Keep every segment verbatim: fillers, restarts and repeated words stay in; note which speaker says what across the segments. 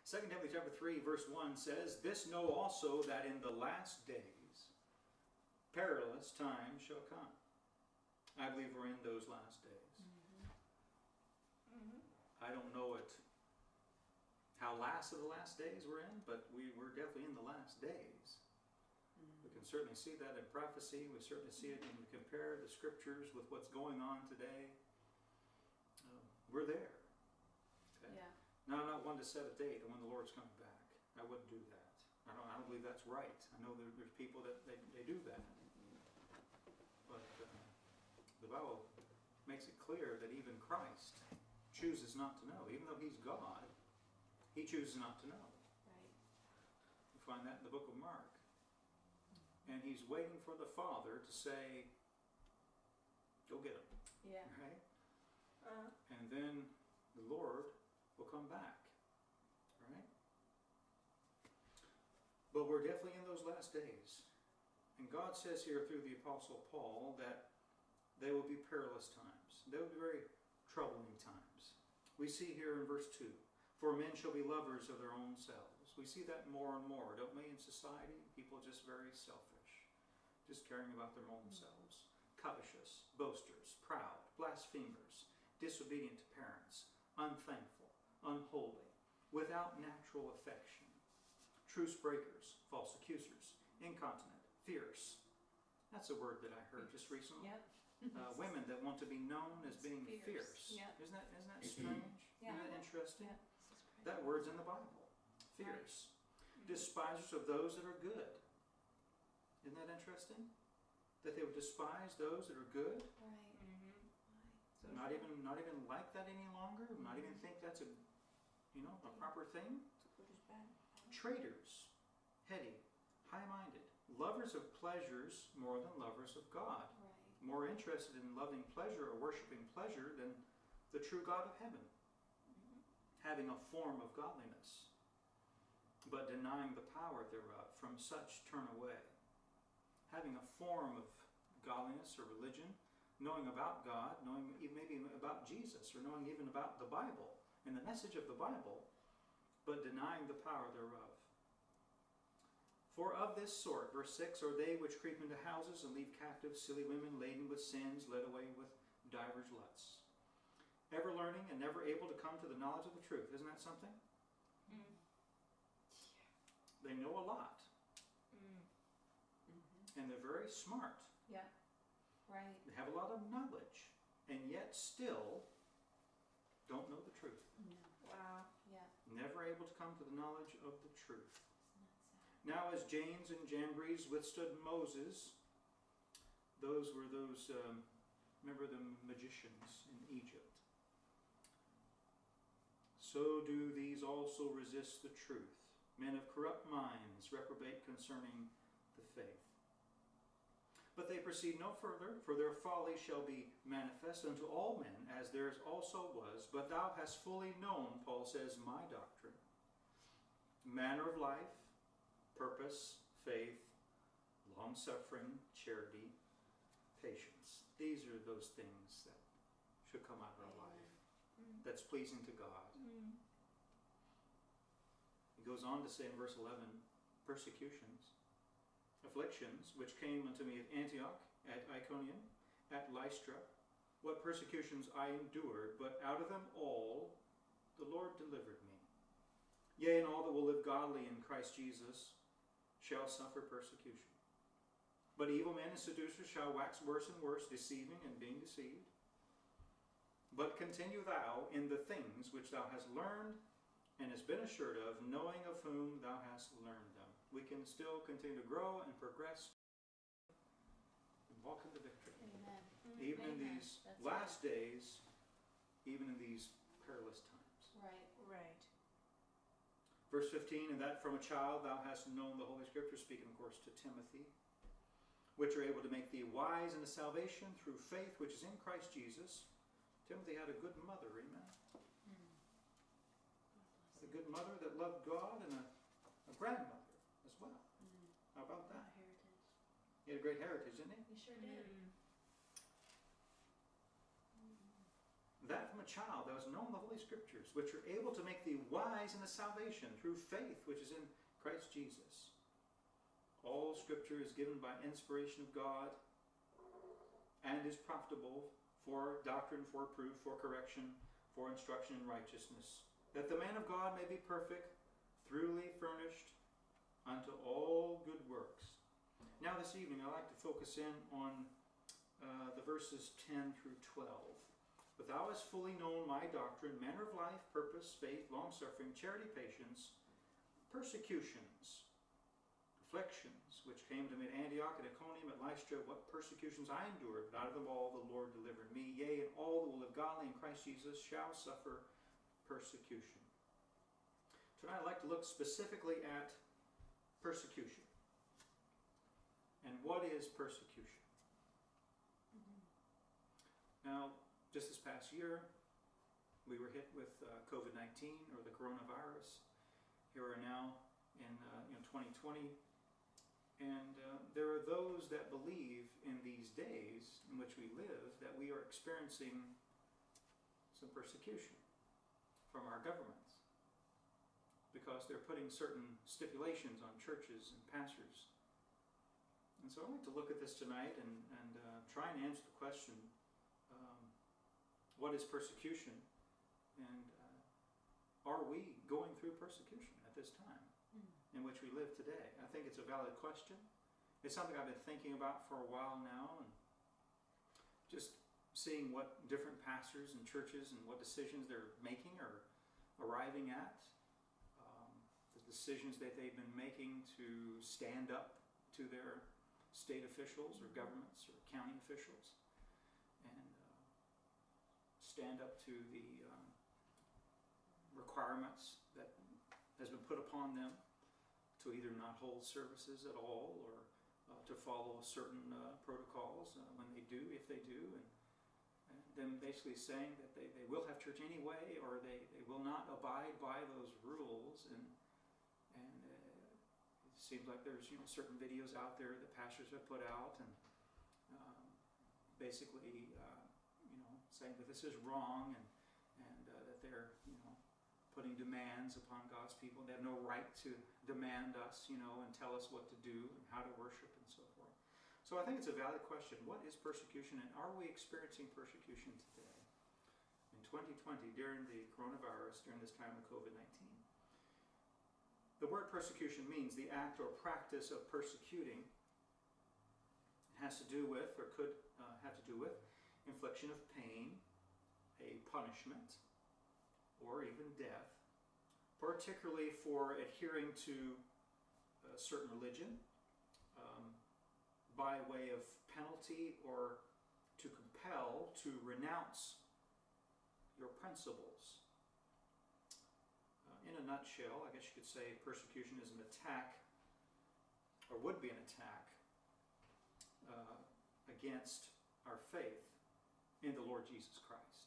Speaker 1: Second Timothy chapter three, verse one says, "This know also, that in the last days perilous times shall come." I believe we're in those last days.
Speaker 2: Mm-hmm. Mm-hmm.
Speaker 1: I don't know it, how last of the last days we're in, but we, we're definitely in the last days. Mm-hmm. We can certainly see that in prophecy. We certainly see it when we compare the scriptures with what's going on today. Uh, we're there. Okay?
Speaker 2: Yeah.
Speaker 1: Now, I'm not one to set a date on when the Lord's coming back. I wouldn't do that. I don't, I don't believe that's right. I know there, there's people that they, they do that. But uh, the Bible makes it clear that even Christ chooses not to know. Even though He's God, He chooses not to know.
Speaker 2: Right.
Speaker 1: You find that in the book of Mark. And He's waiting for the Father to say, "Go get Him."
Speaker 2: Yeah.
Speaker 1: Right?
Speaker 2: Uh,
Speaker 1: And then the Lord will come back. Right? But we're definitely in those last days. And God says here through the Apostle Paul that they will be perilous times. They will be very troubling times. We see here in verse two, "For men shall be lovers of their own selves." We see that more and more, don't we, in society? People just very selfish, just caring about their own selves. Covetous, boasters, proud, blasphemers, disobedient to parents, unthankful, unholy, without natural affection, truce breakers, false accusers, incontinent, fierce. That's a word that I heard just recently.
Speaker 2: Yep.
Speaker 1: Uh, women that want to be known as being fierce.
Speaker 2: Fierce. Yep.
Speaker 1: Isn't that, isn't that strange?
Speaker 2: Yeah.
Speaker 1: Isn't that interesting?
Speaker 2: Yeah.
Speaker 1: That word's in the Bible. Fierce. Right. Despisers of those that are good. Isn't that interesting? That they would despise those that are good.
Speaker 2: Right. Mm-hmm.
Speaker 1: So not even not even like that any longer. Mm-hmm. Not even think that's a you know a proper thing.
Speaker 2: Good is bad.
Speaker 1: Traitors, heady, high-minded, lovers of pleasures more than lovers of God.
Speaker 2: Right.
Speaker 1: More interested in loving pleasure or worshiping pleasure than the true God of heaven. Mm-hmm. Having a form of godliness, but denying the power thereof. From such turn away. Having a form of godliness or religion, knowing about God, knowing even maybe about Jesus, or knowing even about the Bible and the message of the Bible, but denying the power thereof. "For of this sort," verse six, "are they which creep into houses and leave captive silly women laden with sins, led away with divers lusts. Ever learning and never able to come to the knowledge of the truth." Isn't that something?
Speaker 2: Mm.
Speaker 1: They know a lot.
Speaker 2: Mm. Mm-hmm.
Speaker 1: And they're very smart.
Speaker 2: Yeah. Right.
Speaker 1: They have a lot of knowledge. And yet still don't know the truth.
Speaker 2: No. Wow. Yeah.
Speaker 1: Never able to come to the knowledge of the truth. Now as Janes and Jambres withstood Moses, those were those, um, remember the magicians in Egypt. "So do these also resist the truth. Men of corrupt minds reprobate concerning the faith. But they proceed no further, for their folly shall be manifest unto all men, as theirs also was. But thou hast fully known," Paul says, "my doctrine, manner of life, purpose, faith, long-suffering, charity, patience." These are those things that should come out of our life, mm. that's pleasing to God. Mm. He goes on to say in verse eleven, "Persecutions, afflictions, which came unto me at Antioch, at Iconium, at Lystra, what persecutions I endured, but out of them all the Lord delivered me. Yea, and all that will live godly in Christ Jesus shall suffer persecution. But evil men and seducers shall wax worse and worse, deceiving and being deceived. But continue thou in the things which thou hast learned and hast been assured of, knowing of whom thou hast learned them." We can still continue to grow and progress and walk into victory.
Speaker 2: Amen.
Speaker 1: Even
Speaker 2: Amen.
Speaker 1: in these
Speaker 2: That's
Speaker 1: last
Speaker 2: right.
Speaker 1: days, even in these perilous times.
Speaker 2: Right, right.
Speaker 1: Verse fifteen, "And that from a child thou hast known the Holy Scriptures," speaking of course to Timothy, "which are able to make thee wise unto salvation through faith which is in Christ Jesus." Timothy had a good mother, amen? Mm. A good mother that loved God, and a, a grandmother as well. Mm. How about that?
Speaker 2: Heritage.
Speaker 1: He had a great heritage, didn't he?
Speaker 2: He sure did. Mm.
Speaker 1: "That from a child thou hast known the Holy Scriptures, which are able to make thee wise lies in the salvation through faith which is in Christ Jesus. All Scripture is given by inspiration of God and is profitable for doctrine, for proof, for correction, for instruction in righteousness, that the man of God may be perfect, thoroughly furnished unto all good works. Now this evening I'd like to focus in on uh, the verses ten through twelve. But thou hast fully known my doctrine, manner of life, purpose, faith, long-suffering, charity, patience, persecutions, afflictions, which came to me at Antioch, at Iconium, at Lystra, what persecutions I endured, but out of them all the Lord delivered me. Yea, and all that will live godly in Christ Jesus shall suffer persecution. Tonight I'd like to look specifically at persecution. And what is persecution?
Speaker 2: Mm-hmm.
Speaker 1: Now, just this past year, we were hit with uh, COVID nineteen, or the coronavirus. Here we are now in uh, you know, twenty twenty. And uh, there are those that believe in these days in which we live that we are experiencing some persecution from our governments because they're putting certain stipulations on churches and pastors. And so I'd like to look at this tonight and, and uh, try and answer the question, um, what is persecution? And uh, are we going through persecution at this time in which we live today? I think it's a valid question. It's something I've been thinking about for a while now, and just seeing what different pastors and churches and what decisions they're making or arriving at, um, the decisions that they've been making to stand up to their state officials or governments or county officials, and uh, stand up to the um, requirements that has been put upon them to either not hold services at all or uh, to follow certain uh, protocols uh, when they do, if they do, and, and them basically saying that they, they will have church anyway, or they, they will not abide by those rules. And and uh, it seems like there's you know certain videos out there that pastors have put out, and um, basically uh, you know saying that this is wrong, and and uh, that they're you know putting demands upon God's people. They have no right to demand us, you know, and tell us what to do and how to worship and so forth. So I think it's a valid question. What is persecution, and are we experiencing persecution today? In twenty twenty, during the coronavirus, during this time of COVID nineteen. The word persecution means the act or practice of persecuting. It has to do with, or could uh, have to do with, infliction of pain, a punishment, or even death, particularly for adhering to a certain religion um, by way of penalty, or to compel to renounce your principles. Uh, in a nutshell, I guess you could say persecution is an attack, or would be an attack, uh, against our faith in the Lord Jesus Christ.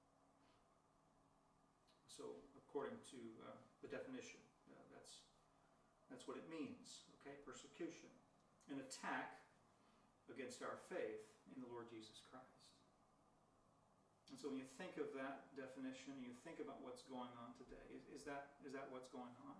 Speaker 1: So, according to uh, the definition, uh, that's that's what it means. Okay, persecution, an attack against our faith in the Lord Jesus Christ. And so, when you think of that definition, you think about what's going on today. Is, is that is that what's going on?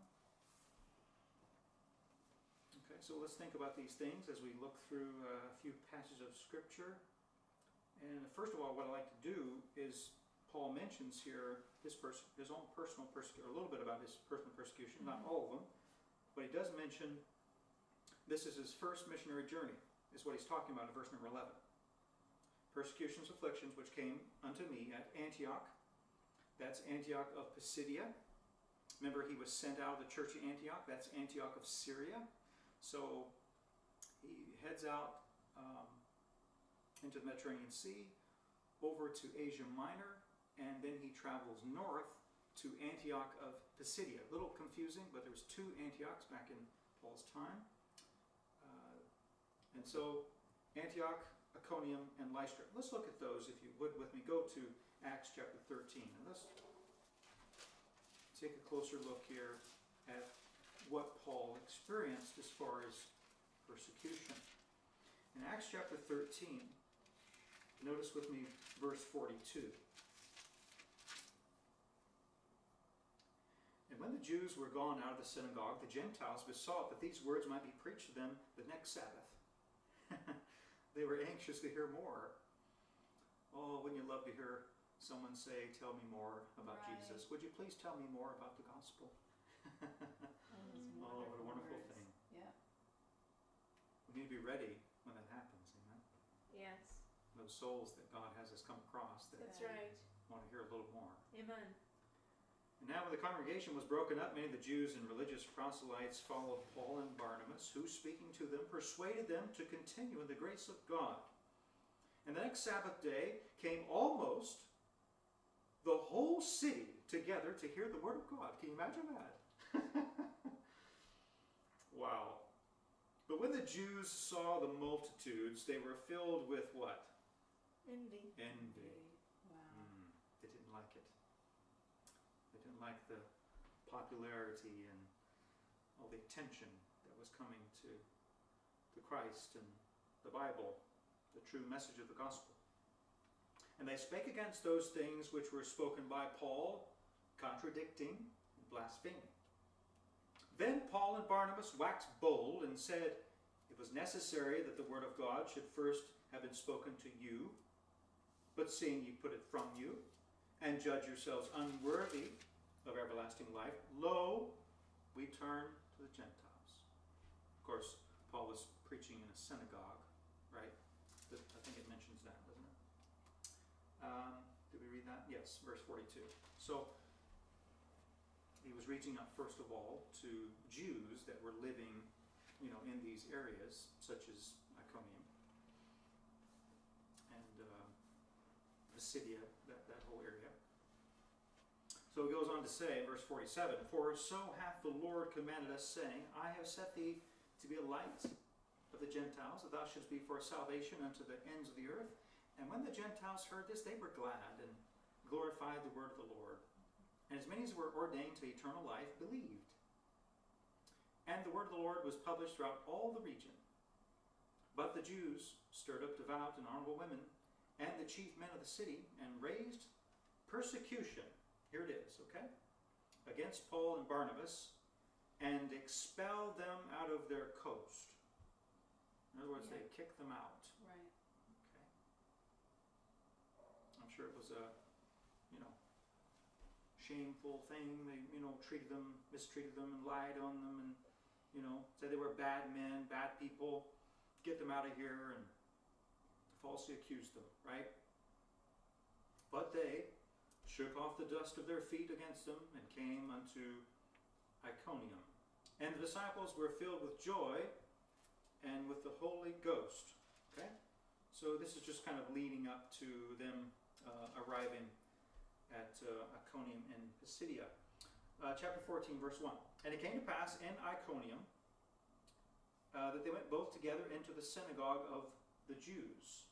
Speaker 1: Okay, so let's think about these things as we look through uh, a few passages of Scripture. And first of all, what I like to do is, Paul mentions here his, pers- his own personal persecution, a little bit about his personal persecution, mm-hmm. not all of them, but he does mention this is his first missionary journey, is what he's talking about in verse number eleven. Persecutions, afflictions, which came unto me at Antioch. That's Antioch of Pisidia. Remember, he was sent out of the church of Antioch. That's Antioch of Syria. So he heads out um, into the Mediterranean Sea, over to Asia Minor, and then he travels north to Antioch of Pisidia. A little confusing, but there was two Antiochs back in Paul's time. Uh, and so Antioch, Iconium, and Lystra. Let's look at those, if you would, with me. Go to Acts chapter thirteen, and let's take a closer look here at what Paul experienced as far as persecution. In Acts chapter thirteen, notice with me verse forty-two. In when the Jews were gone out of the synagogue, the Gentiles besought that these words might be preached to them the next Sabbath. They were anxious to hear more. Oh, wouldn't you love to hear someone say, tell me more about
Speaker 2: Right.
Speaker 1: Jesus? Would you please tell me more about the gospel? Oh, what a wonderful
Speaker 2: words.
Speaker 1: thing.
Speaker 2: Yeah.
Speaker 1: We need to be ready when that happens, amen?
Speaker 3: Yes,
Speaker 1: Those souls that God has us come across that
Speaker 3: that's right.
Speaker 1: want to hear a little more.
Speaker 3: Amen.
Speaker 1: And now when the congregation was broken up, many of the Jews and religious proselytes followed Paul and Barnabas, who, speaking to them, persuaded them to continue in the grace of God. And the next Sabbath day came almost the whole city together to hear the word of God. Can you imagine that? Wow. But when the Jews saw the multitudes, they were filled with what?
Speaker 3: Envy.
Speaker 1: Envy.
Speaker 2: Wow.
Speaker 1: Mm, they didn't like it. They didn't like the popularity and all the attention that was coming to, to Christ and the Bible, the true message of the gospel. And they spake against those things which were spoken by Paul, contradicting and blaspheming. Then Paul and Barnabas waxed bold and said, it was necessary that the word of God should first have been spoken to you, but seeing ye put it from you, and judge yourselves unworthy of everlasting life, lo, we turn to the Gentiles. Of course, Paul was preaching in a synagogue, right? I think it mentions that, doesn't it? Um, did we read that? Yes, verse forty-two. So, he was reaching out first of all to Jews that were living, you know, in these areas, such as Iconium and uh, Pisidia, that, that whole area. So he goes on to say, verse forty-seven, for so hath the Lord commanded us, saying, I have set thee to be a light of the Gentiles, that thou shouldst be for salvation unto the ends of the earth. And when the Gentiles heard this, they were glad and glorified the word of the Lord. And as many as were ordained to eternal life believed. And the word of the Lord was published throughout all the region. But the Jews stirred up devout and honorable women, and the chief men of the city, and raised persecution, here it is, okay, against Paul and Barnabas, and expelled them out of their coast. In other words,
Speaker 2: Yeah.
Speaker 1: they kicked them out.
Speaker 2: Right.
Speaker 1: Okay. I'm sure it was a, you know, shameful thing. They, you know, treated them, mistreated them, and lied on them, and, you know, said they were bad men, bad people. Get them out of here, and falsely accused them, right? But they shook off the dust of their feet against them, and came unto Iconium. And the disciples were filled with joy and with the Holy Ghost. Okay? So this is just kind of leading up to them uh, arriving at uh, Iconium and Pisidia. Uh, chapter fourteen, verse one. And it came to pass in Iconium uh, that they went both together into the synagogue of the Jews.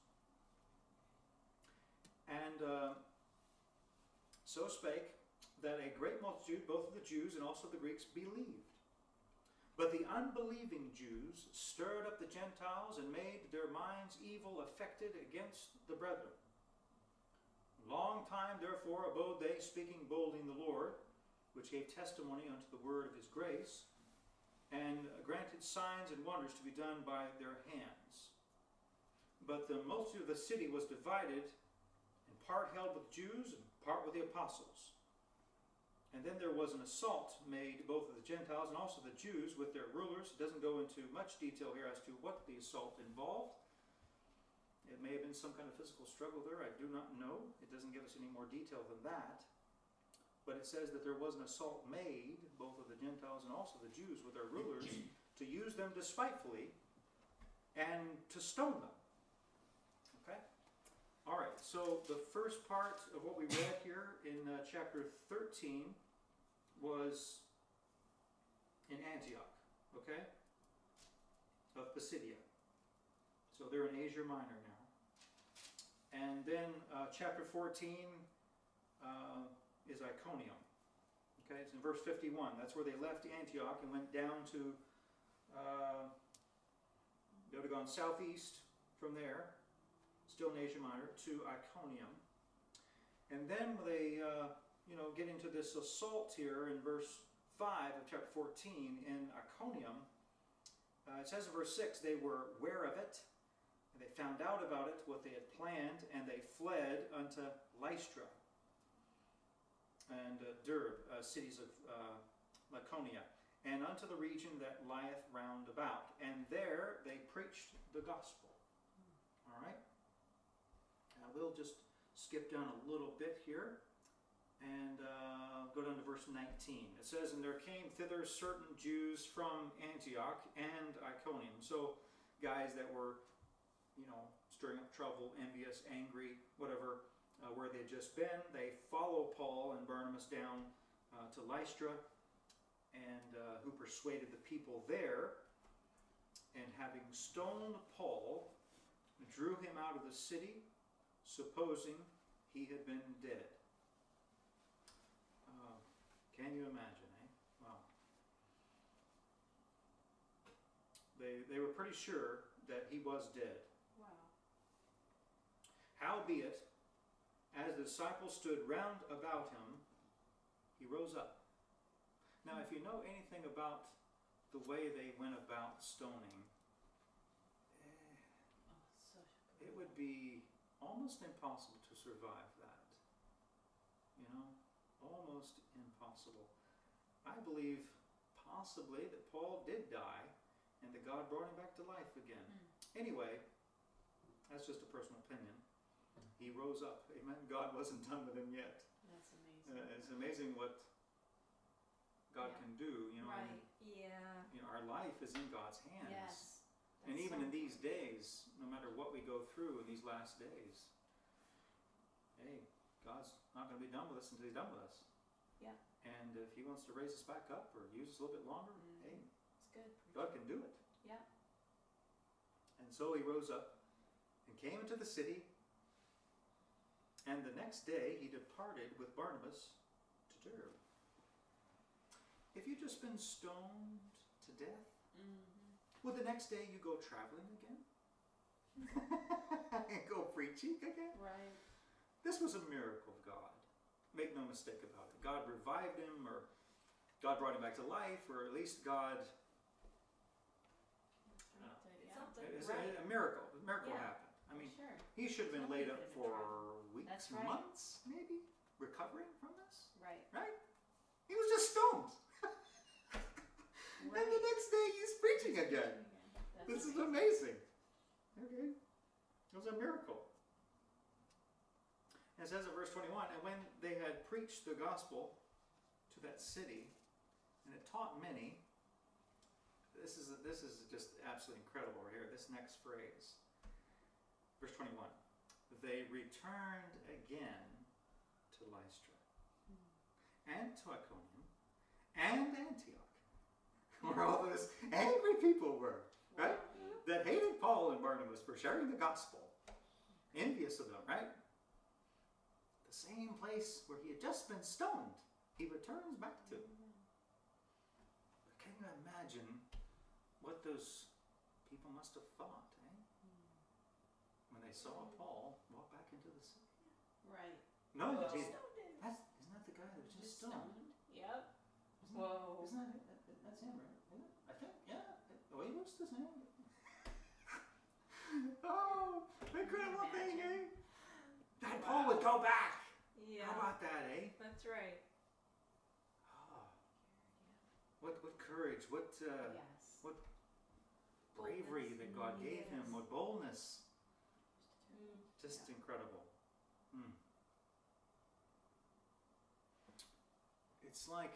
Speaker 1: And uh, so spake that a great multitude, both of the Jews and also the Greeks, believed. But the unbelieving Jews stirred up the Gentiles and made their minds evil affected against the brethren. Long time therefore abode they, speaking boldly in the Lord, which gave testimony unto the word of his grace, and granted signs and wonders to be done by their hands. But the multitude of the city was divided, and part held with Jews and part with the apostles. And then there was an assault made both of the Gentiles and also the Jews with their rulers. It doesn't go into much detail here as to what the assault involved. It may have been some kind of physical struggle there. I do not know. It doesn't give us any more detail than that. But it says that there was an assault made, both of the Gentiles and also the Jews with their rulers, to use them despitefully and to stone them. Okay? All right, so the first part of what we read here in uh, chapter thirteen was in Antioch, okay, of Pisidia. So they're in Asia Minor now. And then uh, chapter fourteen uh, is Iconium. Okay, it's in verse fifty-one. That's where they left Antioch and went down to, uh, they would have gone southeast from there, still in Asia Minor, to Iconium. And then they, uh, you know, get into this assault here in verse five of chapter fourteen in Iconium, uh, it says in verse six, they were aware of it, and they found out about it, what they had planned, and they fled unto Lystra and uh, Derbe, uh, cities of uh, Laconia, and unto the region that lieth round about. And there they preached the gospel. All right? Now we'll just skip down a little bit here and uh, go down to verse nineteen. It says, and there came thither certain Jews from Antioch and Iconium. So guys that were, you know, stirring up trouble, envious, angry, whatever, uh, where they had just been. They follow Paul and Barnabas down uh, to Lystra, and uh, who persuaded the people there, and having stoned Paul, drew him out of the city, supposing he had been dead. Uh, can you imagine, eh? Wow. They, they were pretty sure that he was dead.
Speaker 3: Wow.
Speaker 1: Howbeit, as the disciples stood round about him, he rose up. Now, if you know anything about the way they went about stoning, eh,
Speaker 2: Oh, such a
Speaker 1: it would be almost impossible to survive that. You know, almost impossible. I believe possibly that Paul did die and that God brought him back to life again.
Speaker 2: Mm.
Speaker 1: Anyway, that's just a personal opinion. He rose up. Amen. God wasn't done with him yet.
Speaker 2: That's amazing.
Speaker 1: Uh, it's amazing what God
Speaker 2: Yeah.
Speaker 1: can do. You know,
Speaker 3: Right.
Speaker 1: and,
Speaker 3: Yeah.
Speaker 1: you know, our life is in God's hands.
Speaker 2: Yes.
Speaker 1: And
Speaker 2: That's
Speaker 1: even
Speaker 2: so
Speaker 1: in these
Speaker 2: important.
Speaker 1: days, no matter what we go through in these last days, hey, God's not going to be done with us until he's done with us.
Speaker 2: Yeah.
Speaker 1: And if he wants to raise us back up or use us a little bit longer,
Speaker 2: Mm.
Speaker 1: hey,
Speaker 2: It's good.
Speaker 1: God can do it.
Speaker 2: Yeah.
Speaker 1: And so he rose up and came into the city, and the next day he departed with Barnabas to Derbe. If you've just been stoned to death,
Speaker 2: Mm-hmm.
Speaker 1: would the next day you go traveling again? And go preaching again?
Speaker 2: Right.
Speaker 1: This was a miracle of God. Make no mistake about it. God revived him, or God brought him back to life, or at least God,
Speaker 2: Yeah.
Speaker 3: Something.
Speaker 1: it's
Speaker 2: Right.
Speaker 1: a, a miracle. A miracle
Speaker 2: Yeah.
Speaker 1: happened. I mean,
Speaker 2: Sure.
Speaker 1: he should have been
Speaker 2: Nobody
Speaker 1: laid up
Speaker 2: could have
Speaker 1: for
Speaker 2: been
Speaker 1: weeks,
Speaker 2: That's right.
Speaker 1: months, maybe, recovering from this.
Speaker 2: Right.
Speaker 1: Right? He was just stoned. And
Speaker 2: Right.
Speaker 1: the next day he's preaching again.
Speaker 2: That's
Speaker 1: This is
Speaker 2: amazing.
Speaker 1: amazing. Okay. It was a miracle. And it says in verse twenty-one, and when they had preached the gospel to that city, and it taught many, this is this is just absolutely incredible right here, this next phrase. Verse twenty-one, they returned again to Lystra, and to Iconium, and Antioch, where all those angry people were, right? That hated Paul and Barnabas for sharing the gospel, envious of them, right? The same place where he had just been stoned, he returns back to. But can you imagine what those people must have thought, eh? When they saw Paul walk back into the city.
Speaker 2: Right.
Speaker 1: No,
Speaker 2: Whoa.
Speaker 1: that he- that's, isn't that the guy that was just stoned?
Speaker 2: Yep.
Speaker 1: Isn't
Speaker 2: Whoa.
Speaker 1: That, isn't that it? That, that- that's him, right? Isn't it? I think, yeah. Oh, he was his name. Oh, incredible thing, eh? That Paul would go back.
Speaker 3: Yeah.
Speaker 1: How about that, eh?
Speaker 3: That's right.
Speaker 1: Oh, what what courage, what uh,
Speaker 2: Yes.
Speaker 1: what bravery that God gave him,
Speaker 2: Yes.
Speaker 1: what boldness.
Speaker 3: Mm.
Speaker 1: Just
Speaker 2: Yeah.
Speaker 1: incredible. Hmm. It's like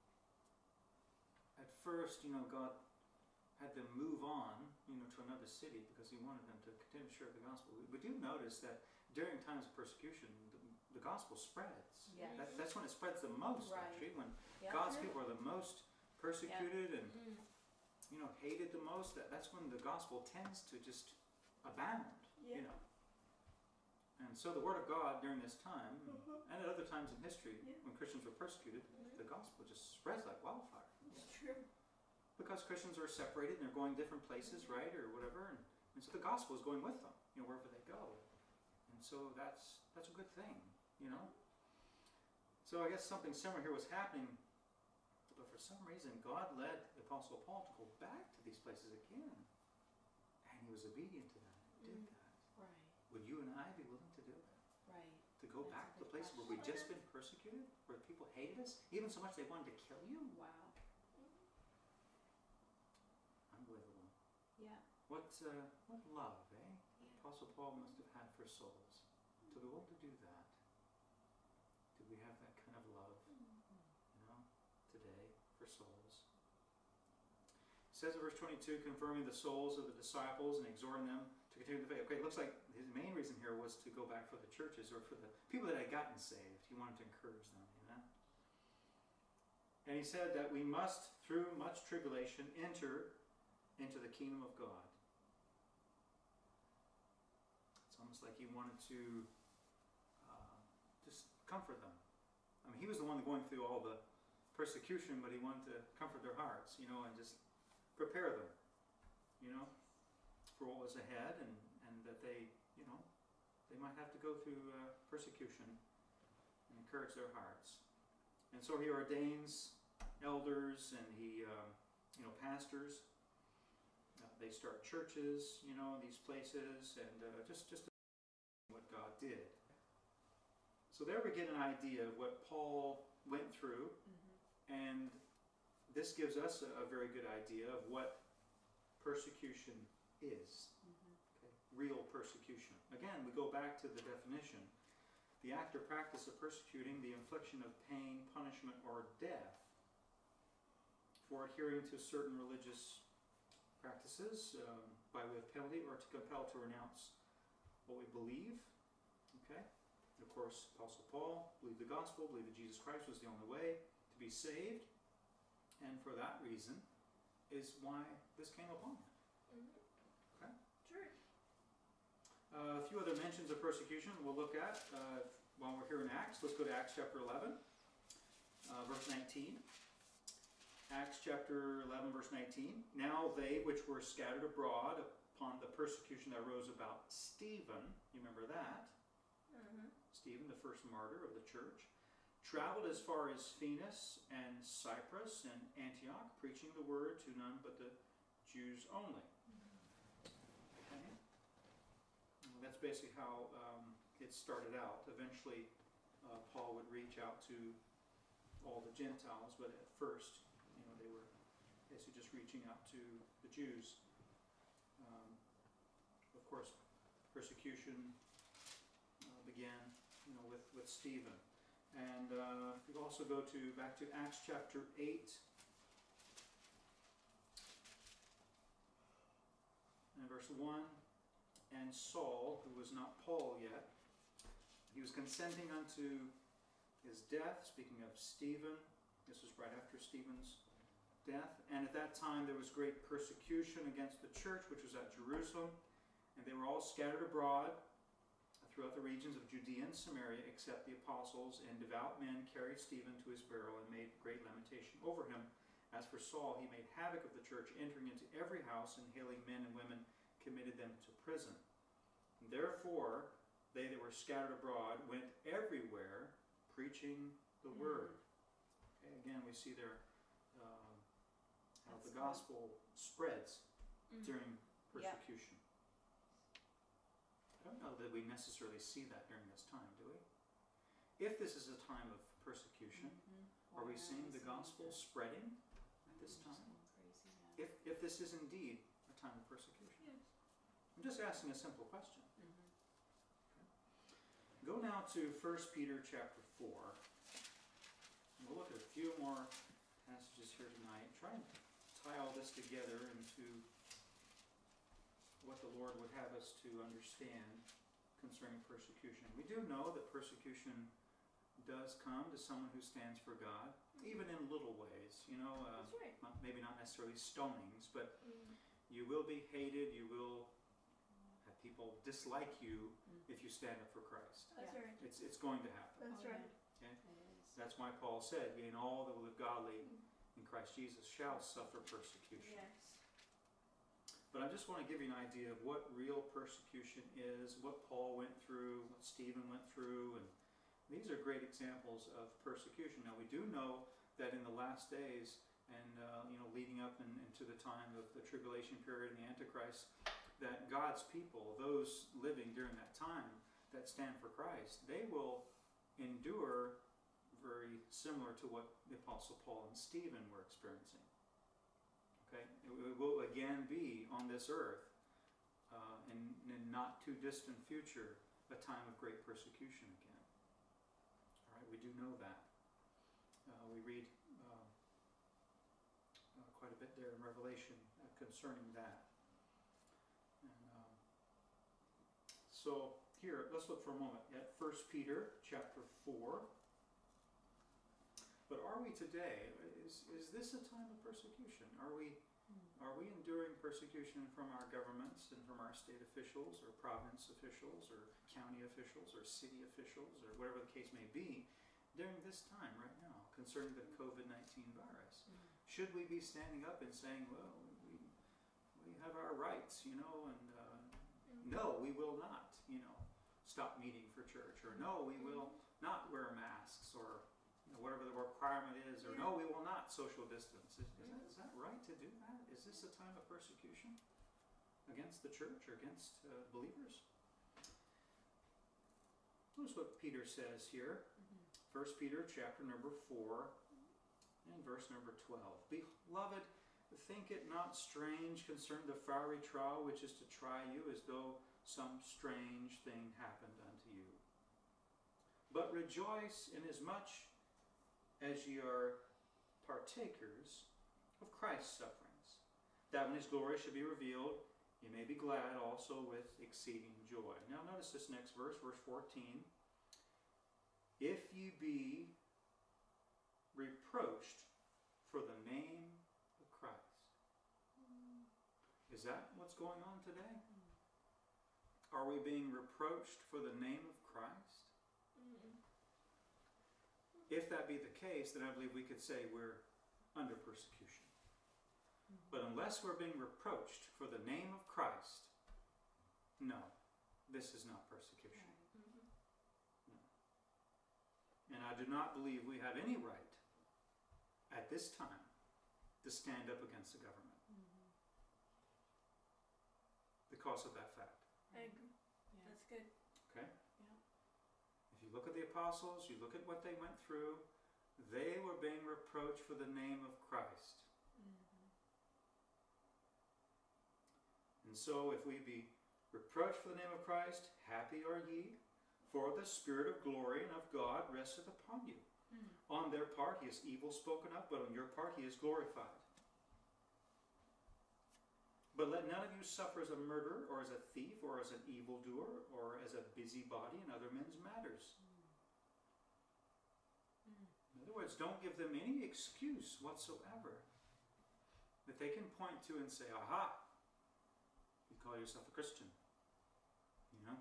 Speaker 1: at first, you know, God had them move on, you know, to another city because he wanted them to continue to share the gospel. We, we do notice that during times of persecution, the, the gospel spreads.
Speaker 2: Yes.
Speaker 1: That, that's when it spreads the most,
Speaker 2: Right.
Speaker 1: actually, when
Speaker 2: Yep.
Speaker 1: God's people are the most persecuted and,
Speaker 3: Mm.
Speaker 1: you know, hated the most. That, that's when the gospel tends to just abound,
Speaker 3: Yeah.
Speaker 1: you know. And so the word of God during this time,
Speaker 3: Mhm.
Speaker 1: and at other times in history,
Speaker 3: Yeah.
Speaker 1: when Christians were persecuted,
Speaker 3: Mhm.
Speaker 1: the gospel just spreads like wildfire.
Speaker 3: It's true.
Speaker 1: Because Christians are separated and they're going different places, right, or whatever, and, and so the gospel is going with them, you know, wherever they go. And so that's that's a good thing, you know. So I guess something similar here was happening, but for some reason, God led the Apostle Paul to go back to these places again. And he was obedient to that and did
Speaker 3: Mm.
Speaker 1: that.
Speaker 2: Right,
Speaker 1: Would you and I be willing to do that?
Speaker 2: right.
Speaker 1: To go
Speaker 2: That's a
Speaker 1: back to the
Speaker 2: good
Speaker 1: places where we've just been persecuted? Where people hated us? Even so much they wanted to kill you?
Speaker 2: Wow.
Speaker 1: Unbelievable.
Speaker 2: Yeah.
Speaker 1: What, uh, what love, eh?
Speaker 3: Yeah.
Speaker 1: Apostle Paul must have had for souls. To be willing to do that. Do we have that kind of love, you know, today for souls? It says in verse twenty-two, confirming the souls of the disciples and exhorting them to continue the faith. Okay, it looks like his main reason here was to go back for the churches or for the people that had gotten saved. He wanted to encourage them, amen? And he said that we must, through much tribulation, enter into the kingdom of God. It's almost like he wanted to uh, just comfort them. I mean, he was the one going through all the persecution, but he wanted to comfort their hearts, you know, and just prepare them, you know, for what was ahead, and, and that they, you know, they might have to go through uh, persecution, and encourage their hearts. And so he ordains elders, and he, um, you know, pastors. Uh, they start churches, you know, in these places, and uh, just just what God did. So there we get an idea of what Paul went through,
Speaker 2: Mm-hmm.
Speaker 1: and this gives us a, a very good idea of what persecution is.
Speaker 2: Mm-hmm.
Speaker 1: Okay? Real persecution. Again, we go back to the definition. The act or practice of persecuting, the infliction of pain, punishment, or death for adhering to certain religious practices um, by way of penalty, or to compel to renounce what we believe. Okay? And of course, Apostle Paul believed the gospel, believed that Jesus Christ was the only way to be saved, and for that reason is why this came upon him.
Speaker 3: Mhm.
Speaker 1: Okay?
Speaker 3: Sure.
Speaker 1: Uh, a few other mentions of persecution we'll look at uh, while we're here in Acts. Let's go to Acts chapter eleven, uh, verse nineteen. Acts chapter eleven, verse nineteen. Now they which were scattered abroad upon the persecution that arose about Stephen, you remember that?
Speaker 3: Mhm.
Speaker 1: Stephen, the first martyr of the church, traveled as far as Phoenix and Cyprus and Antioch, preaching the word to none but the Jews only. Okay? Well, that's basically how um, it started out. Eventually, uh, Paul would reach out to all the Gentiles, but at first, you know, they were basically just reaching out to the Jews. Um, of course, persecution uh, began, you know, with, with Stephen. And uh, we also go to back to Acts chapter eight. And verse one. And Saul, who was not Paul yet, he was consenting unto his death, speaking of Stephen. This was right after Stephen's death. And at that time there was great persecution against the church, which was at Jerusalem. And they were all scattered abroad throughout the regions of Judea and Samaria, except the apostles, and devout men carried Stephen to his burial and made great lamentation over him. As for Saul, he made havoc of the church, entering into every house, and hailing men and women, committed them to prison. And therefore, they that were scattered abroad went everywhere, preaching the
Speaker 2: Mm.
Speaker 1: word. Okay, again, we see there uh, how
Speaker 2: That's
Speaker 1: the
Speaker 2: good.
Speaker 1: gospel spreads
Speaker 3: Mhm.
Speaker 1: during
Speaker 2: Yeah.
Speaker 1: persecution. I don't know that we necessarily see that during this time, do we? If this is a time of persecution,
Speaker 2: Mm-hmm.
Speaker 1: are we seeing the gospel spreading at this time?
Speaker 2: Crazy, yeah.
Speaker 1: If, if this is indeed a time of persecution?
Speaker 3: Yes.
Speaker 1: I'm just asking a simple question.
Speaker 2: Mm-hmm.
Speaker 1: Go now to First Peter chapter four. And we'll look at a few more passages here tonight. Try and tie all this together into what the Lord would have us to understand concerning persecution. We do know that persecution does come to someone who stands for God, even in little ways. You know, uh,
Speaker 3: That's right.
Speaker 1: not- maybe not necessarily stonings, but
Speaker 3: Mhm.
Speaker 1: you will be hated. You will have people dislike you
Speaker 2: Mm.
Speaker 1: if you stand up for Christ.
Speaker 3: That's
Speaker 2: Yeah.
Speaker 3: right.
Speaker 1: It's it's going to happen.
Speaker 3: That's
Speaker 2: Oh,
Speaker 3: right.
Speaker 2: yeah.
Speaker 1: Okay?
Speaker 2: It is.
Speaker 1: That's why Paul said, "Yea, and all that will live godly
Speaker 3: Mhm.
Speaker 1: in Christ Jesus shall suffer persecution."
Speaker 3: Yes.
Speaker 1: But I just want to give you an idea of what real persecution is, what Paul went through, what Stephen went through, and these are great examples of persecution. Now we do know that in the last days and uh, you know, leading up in, into the time of the tribulation period and the Antichrist, that God's people, those living during that time that stand for Christ, they will endure very similar to what the Apostle Paul and Stephen were experiencing. Okay, it will again be on this earth, uh, in, in not too distant future, a time of great persecution again. All right, we do know that. Uh, we read uh, uh, quite a bit there in Revelation uh, concerning that. And, um, so here, let's look for a moment at First Peter chapter four. But are we today, is, is this a time of persecution? Are we, are we enduring persecution from our governments and from our state officials or province officials or county officials or city officials or whatever the case may be during this time right now concerning the COVID nineteen virus?
Speaker 2: Mm.
Speaker 1: Should we be standing up and saying, well, we, we have our rights, you know, and uh, no, we will not, you know, stop meeting for church, or no, we will not wear masks, or you know, whatever the requirement is, or no, we will not social distance. Is, is, that, is that right to do that? Is this a time of persecution against the church or against uh, believers? Notice what Peter says here. First Peter chapter number four and verse number twelve. Beloved, think it not strange concerning the fiery trial which is to try you, as though some strange thing happened unto you. But rejoice inasmuch as ye are partakers of Christ's sufferings, that when his glory shall be revealed, ye may be glad also with exceeding joy. Now notice this next verse, verse fourteen. If ye be reproached for the name of Christ. Is that what's going on today? Are we being reproached for the name of Christ? If that be the case, then I believe we could say we're under persecution. But unless we're being reproached for the name of Christ, no, this is not persecution. No. And I do not believe we have any right at this time to stand up against the government because of that fact.
Speaker 3: I agree.
Speaker 2: Yeah.
Speaker 3: That's good.
Speaker 1: Okay?
Speaker 2: Yeah.
Speaker 1: If you look at the apostles, you look at what they went through, they were being reproached for the name of Christ. And so if we be reproached for the name of Christ, happy are ye, for the Spirit of glory and of God resteth upon you.
Speaker 2: Mm.
Speaker 1: On their part he is evil spoken of, but on your part he is glorified. But let none of you suffer as a murderer, or as a thief, or as an evildoer, or as a busybody in other men's matters.
Speaker 2: Mm.
Speaker 1: In other words, don't give them any excuse whatsoever that they can point to and say, aha, you call yourself a Christian. You know?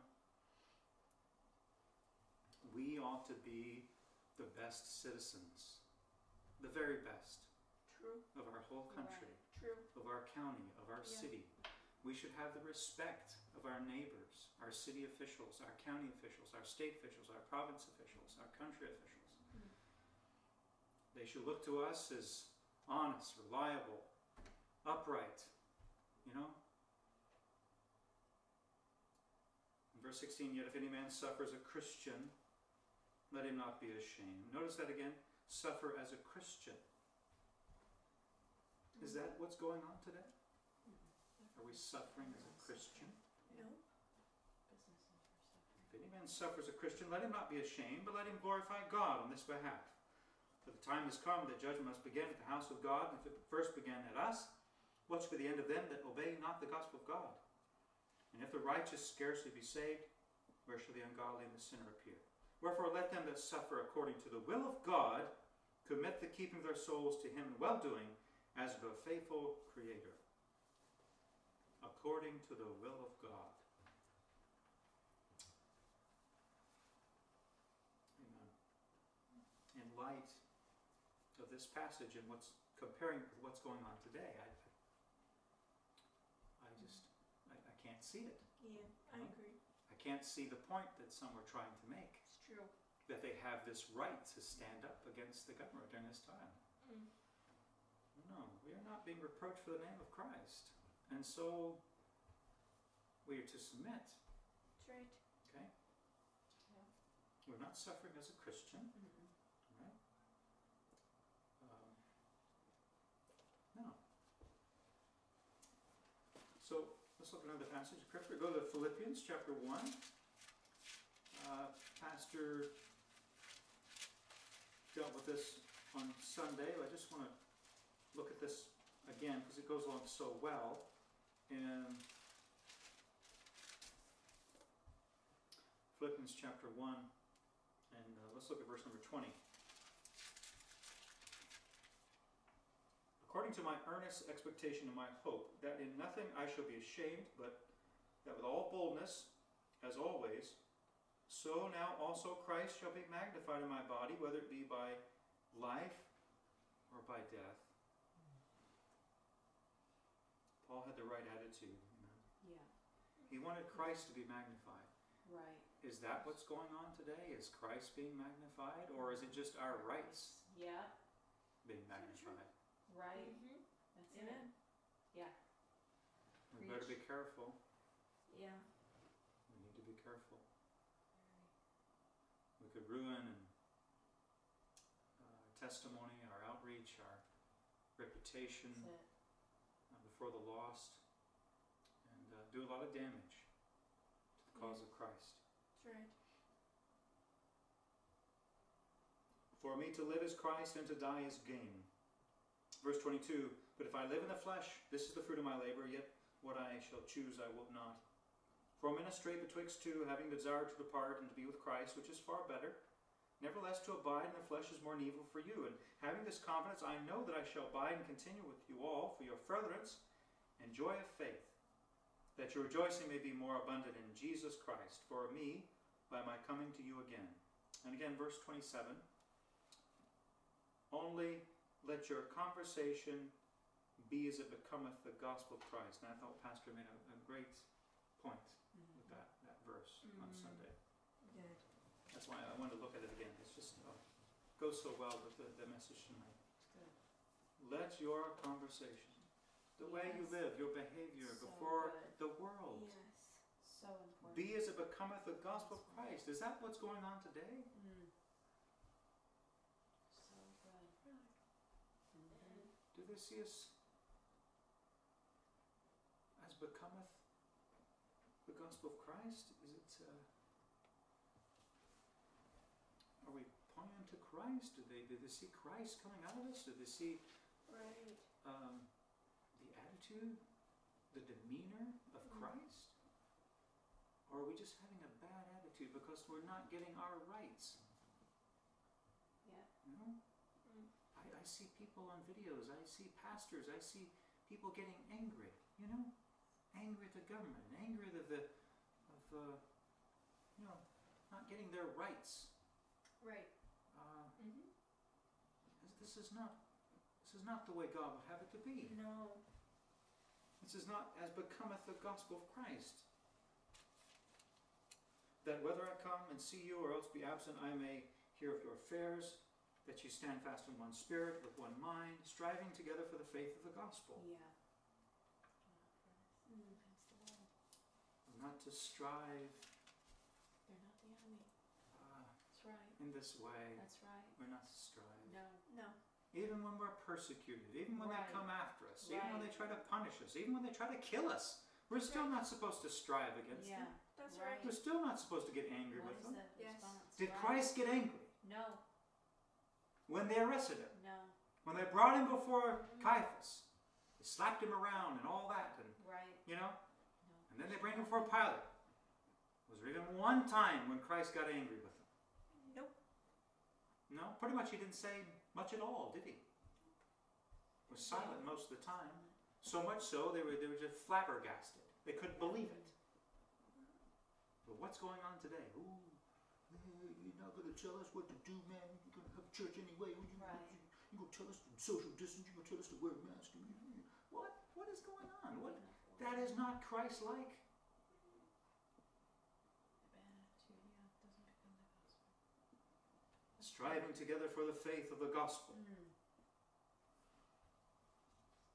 Speaker 1: We ought to be the best citizens, the very best
Speaker 3: True.
Speaker 1: of our whole country,
Speaker 3: True.
Speaker 1: of our county, of our
Speaker 3: Yeah.
Speaker 1: city. We should have the respect of our neighbors, our city officials, our county officials, our state officials, our province officials, our country officials.
Speaker 3: Mm.
Speaker 1: They should look to us as honest, reliable, upright, you know? In verse sixteen, yet if any man suffers a Christian, let him not be ashamed. Notice that again, suffer as a Christian. Is that what's going on today? Are we suffering as a Christian?
Speaker 3: No.
Speaker 2: Business and for suffering.
Speaker 1: If any man suffers a Christian, let him not be ashamed, but let him glorify God on this behalf. For the time is come that judgment must begin at the house of God, and if it first began at us, what shall be the end of them that obey not the gospel of God? And if the righteous scarcely be saved, where shall the ungodly and the sinner appear? Wherefore let them that suffer according to the will of God commit the keeping of their souls to him in well-doing, as of a faithful Creator, according to the will of God. Amen. In light of this passage and what's comparing with what's going on today, I, I just, I, I can't see it.
Speaker 3: Yeah, I
Speaker 1: Huh?
Speaker 3: agree.
Speaker 1: I can't see the point that some were trying to make,
Speaker 3: It's true.
Speaker 1: that they have this right to stand up against the government during this time.
Speaker 3: Mm.
Speaker 1: you're not being reproached for the name of Christ. And so we are to submit.
Speaker 3: That's right.
Speaker 1: Okay?
Speaker 2: Yeah.
Speaker 1: We're not suffering as a Christian.
Speaker 2: Mm-mm.
Speaker 1: Right? Um, no. So let's look at another passage of scripture. Go to Philippians chapter one. Uh, Pastor dealt with this on Sunday. I just want to look at this again because it goes along so well. In Philippians chapter one, and uh, let's look at verse number twenty. According to my earnest expectation and my hope, that in nothing I shall be ashamed, but that with all boldness, as always, so now also Christ shall be magnified in my body, whether it be by life or by death. Paul had the right attitude. You know?
Speaker 2: Yeah.
Speaker 1: He wanted Christ to be magnified.
Speaker 2: Right.
Speaker 1: Is that what's going on today? Is Christ being magnified? Or is it just our rights
Speaker 2: Yeah.
Speaker 1: being magnified?
Speaker 2: Right.
Speaker 3: Mm-hmm.
Speaker 2: That's
Speaker 3: Amen.
Speaker 2: it. Yeah.
Speaker 1: We better be careful.
Speaker 3: Yeah.
Speaker 1: We need to be careful. We could ruin and uh, testimony, our outreach, our reputation
Speaker 2: That's it.
Speaker 1: uh, before the lost, and uh, do a lot of damage to the cause
Speaker 3: Yeah.
Speaker 1: of Christ.
Speaker 3: That's right.
Speaker 1: For me to live is Christ, and to die is gain. Verse twenty-two, but if I live in the flesh, this is the fruit of my labor, yet what I shall choose I will not. For I'm in a strait betwixt two, having the desire to depart and to be with Christ, which is far better. Nevertheless, to abide in the flesh is more an evil for you. And having this confidence, I know that I shall abide and continue with you all for your furtherance and joy of faith, that your rejoicing may be more abundant in Jesus Christ, for me, by my coming to you again. And again, verse twenty-seven, only let your conversation be as it becometh the gospel of Christ. And I thought Pastor made a, a great point
Speaker 2: Mm-hmm.
Speaker 1: with that, that verse on
Speaker 3: Mm.
Speaker 1: Sunday.
Speaker 3: Good.
Speaker 1: That's why I wanted to look at it again. It's just uh, goes so well with the, the message tonight.
Speaker 2: It's good.
Speaker 1: Let your conversation, the way you
Speaker 2: Yes.
Speaker 1: live, your behavior
Speaker 2: So
Speaker 1: before
Speaker 2: good.
Speaker 1: the world,
Speaker 3: Yes.
Speaker 2: So important.
Speaker 1: be as it becometh the gospel of Christ. Is that what's going on today?
Speaker 2: Mm. So good.
Speaker 3: Really.
Speaker 2: Mm-hmm.
Speaker 1: Do they see us as becometh the gospel of Christ? Is it? Uh, are we pointing to Christ? Do they? Do they see Christ coming out of us? Do they see
Speaker 3: Right.
Speaker 1: um, the attitude, the demeanor of
Speaker 3: Mm.
Speaker 1: Christ? Or are we just having a bad attitude because we're not getting our rights?
Speaker 2: Yeah.
Speaker 1: You know?
Speaker 3: Mm.
Speaker 1: I, I see people on videos, I see pastors, I see people getting angry, you know? Angry at the government, angry at the, of, uh, you know, not getting their rights.
Speaker 3: Right.
Speaker 1: Uh,
Speaker 3: Mm-hmm.
Speaker 1: this is not, this is not the way God would have it to be.
Speaker 3: No.
Speaker 1: This is not as becometh the gospel of Christ. That whether I come and see you or else be absent, I may hear of your affairs, that you stand fast in one spirit, with one mind, striving together for the faith of the gospel.
Speaker 2: Yeah.
Speaker 3: Mm.
Speaker 2: Against the world.
Speaker 1: We're not to strive
Speaker 2: They're not the enemy.
Speaker 1: uh,
Speaker 2: That's right.
Speaker 1: in this way.
Speaker 2: That's right.
Speaker 1: We're not to strive.
Speaker 2: No.
Speaker 3: No.
Speaker 1: Even when we're persecuted, even when
Speaker 2: Right.
Speaker 1: they come after us, even when
Speaker 2: Right.
Speaker 1: they try to punish us, even when they try to kill us, we're still
Speaker 3: Right.
Speaker 1: not supposed to strive against
Speaker 2: Yeah.
Speaker 1: them.
Speaker 3: That's
Speaker 2: Right.
Speaker 3: right.
Speaker 1: We're still not supposed to get angry
Speaker 2: What
Speaker 1: with
Speaker 2: is
Speaker 1: them.
Speaker 2: that
Speaker 3: Yes.
Speaker 2: response?
Speaker 1: Did
Speaker 2: Right.
Speaker 1: Christ get angry
Speaker 2: No.
Speaker 1: when they arrested him?
Speaker 2: No.
Speaker 1: When they brought him before
Speaker 2: Mhm.
Speaker 1: Caiaphas? They slapped him around and all that, and
Speaker 2: Right.
Speaker 1: you know,
Speaker 2: No.
Speaker 1: and then they bring him before Pilate. Was there even one time when Christ got angry with them?
Speaker 3: Nope.
Speaker 1: No, pretty much he didn't say much at all, did he? He was silent most of the time. So much so they were they were just flabbergasted. They couldn't believe it. But what's going on today? Ooh, eh, you're not going to tell us what to do, man. You're going to have church anyway. You, you,
Speaker 2: Right.
Speaker 1: you, you're going to tell us to social distance. You're going to tell us to wear a mask. What? What is going on? What? That is not Christ-like.
Speaker 2: A bad attitude, yeah, doesn't become the gospel.
Speaker 1: Striving together for the faith of the gospel.
Speaker 2: Mm.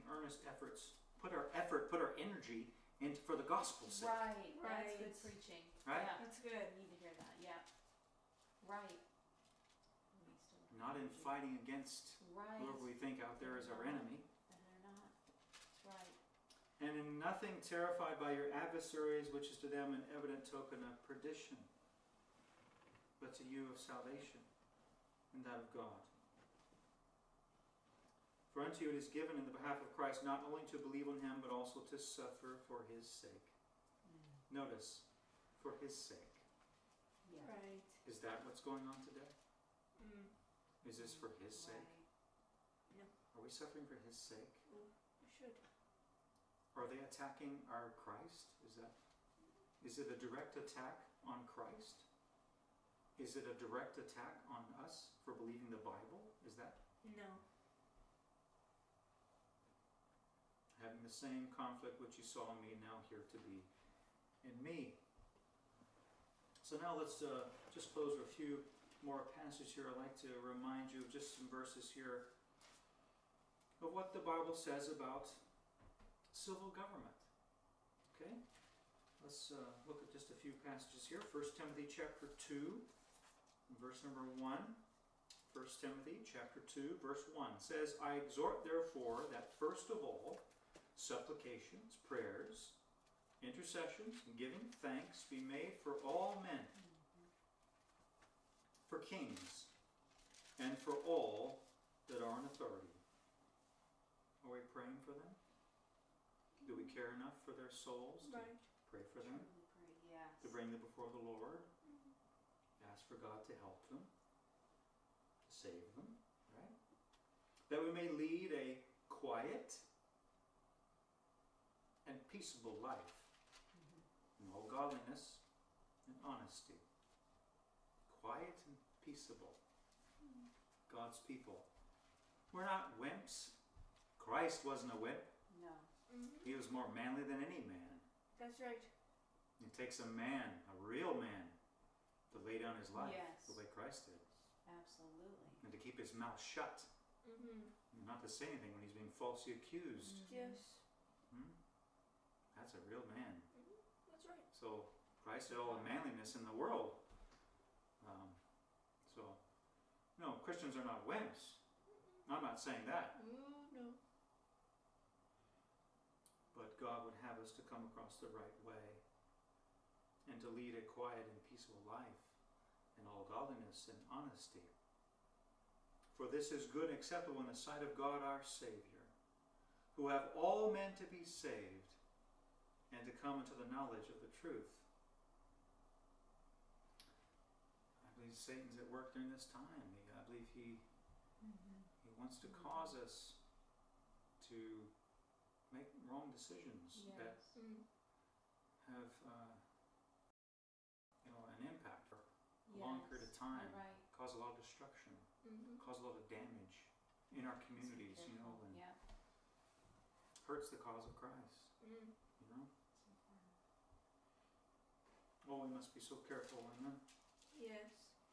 Speaker 1: earnest efforts, put our effort, put our energy into for the gospel's sake.
Speaker 2: Right, that's good
Speaker 3: Right.
Speaker 2: preaching.
Speaker 1: Right?
Speaker 2: Yeah.
Speaker 3: That's good.
Speaker 2: We need to hear that, yeah. Right. We still-
Speaker 1: Not in fighting against
Speaker 2: Right.
Speaker 1: whoever we think out there is our enemy.
Speaker 2: And they're not. That's right.
Speaker 1: And in nothing terrified by your adversaries, which is to them an evident token of perdition, but to you of salvation, and that of God. For unto you it is given in the behalf of Christ not only to believe on him, but also to suffer for his sake.
Speaker 2: Mm.
Speaker 1: Notice, for his sake.
Speaker 2: Yeah.
Speaker 3: Right.
Speaker 1: Is that what's going on today?
Speaker 3: Mm.
Speaker 1: Is this for his sake?
Speaker 2: Right.
Speaker 1: Are we suffering for his sake?
Speaker 3: We should.
Speaker 1: Are they attacking our Christ? Is that, is it a direct attack on Christ? Is it a direct attack on us for believing the Bible? Is that
Speaker 3: No.
Speaker 1: having the same conflict which you saw in me now here to be in me? So now let's uh, just close with a few more passages here. I'd like to remind you of just some verses here of what the Bible says about civil government. Okay? Let's uh, look at just a few passages here. First Timothy chapter two, verse number one. First Timothy chapter two, verse one says, I exhort therefore that first of all, supplications, prayers, intercessions, and giving thanks be made for all men, for kings, and for all that are in authority. Are we praying for them? Do we care enough for their souls to
Speaker 3: Right.
Speaker 1: pray for them?
Speaker 2: Truly pray, yes.
Speaker 1: To bring them before the Lord? Ask for God to help them, to save them, right? That we may lead a quiet and peaceable life
Speaker 2: Mhm.
Speaker 1: in all godliness and honesty. Quiet and peaceable. God's people. We're not wimps. Christ wasn't a wimp.
Speaker 2: No.
Speaker 3: Mm-hmm.
Speaker 1: He was more manly than any man.
Speaker 3: That's right.
Speaker 1: It takes a man, a real man, to lay down his life
Speaker 2: Yes.
Speaker 1: the way Christ did.
Speaker 2: Absolutely.
Speaker 1: And to keep his mouth shut.
Speaker 3: Mm-hmm.
Speaker 1: And not to say anything when he's being falsely accused.
Speaker 2: Mhm.
Speaker 3: Yes.
Speaker 1: Hmm? That's a real man.
Speaker 3: That's right.
Speaker 1: So Christ had all the manliness in the world. Um, so, no, Christians are not wimps. I'm not saying that.
Speaker 3: Oh, no.
Speaker 1: But God would have us to come across the right way and to lead a quiet and peaceful life in all godliness and honesty. For this is good and acceptable in the sight of God our Savior, who have all men to be saved and to come into the knowledge of the truth. I believe Satan's at work during this time. He, I believe he,
Speaker 2: Mhm.
Speaker 1: he wants to cause us to make wrong decisions that
Speaker 2: Yes.
Speaker 3: Mm.
Speaker 1: have uh, you know, an impact for a long
Speaker 2: Yes.
Speaker 1: period of time,
Speaker 2: You're right.
Speaker 1: cause a lot of destruction,
Speaker 3: Mm-hmm.
Speaker 1: cause a lot of damage in our
Speaker 2: Let's be
Speaker 1: communities, you know,
Speaker 2: careful.
Speaker 1: and
Speaker 2: Yeah.
Speaker 1: hurts the cause of Christ,
Speaker 3: Mm.
Speaker 1: you know.
Speaker 2: It's important.
Speaker 1: Oh, we must be so careful. Amen.
Speaker 3: Yes.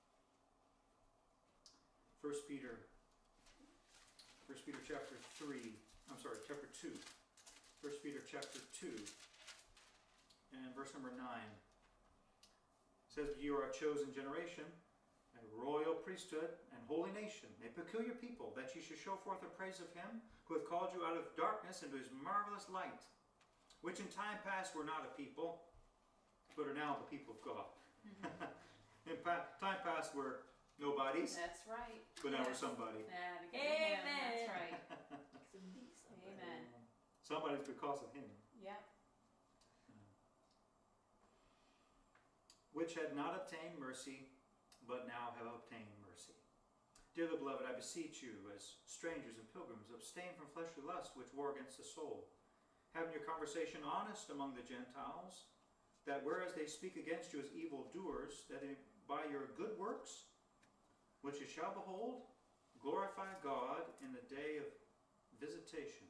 Speaker 1: First Peter, First Peter chapter three. I'm sorry, chapter two. First Peter chapter two, and verse number nine says, "You are a chosen generation, a royal priesthood, and holy nation, a peculiar people, that you should show forth the praise of Him who hath called you out of darkness into His marvelous light, which in time past were not a people, but are now the people of God." In pa- time past were nobodies,
Speaker 2: That's right.
Speaker 1: but now we're
Speaker 3: Yes.
Speaker 1: somebody.
Speaker 2: Yeah, because of him. That's
Speaker 3: Amen.
Speaker 2: right. Amen.
Speaker 1: Somebody's because of Him.
Speaker 2: Yep.
Speaker 1: Which had not obtained mercy, but now have obtained mercy. Dearly beloved, I beseech you, as strangers and pilgrims, abstain from fleshly lust which war against the soul, having your conversation honest among the Gentiles, that whereas they speak against you as evildoers, that they, by your good works, which you shall behold, glorify God in the day of visitation.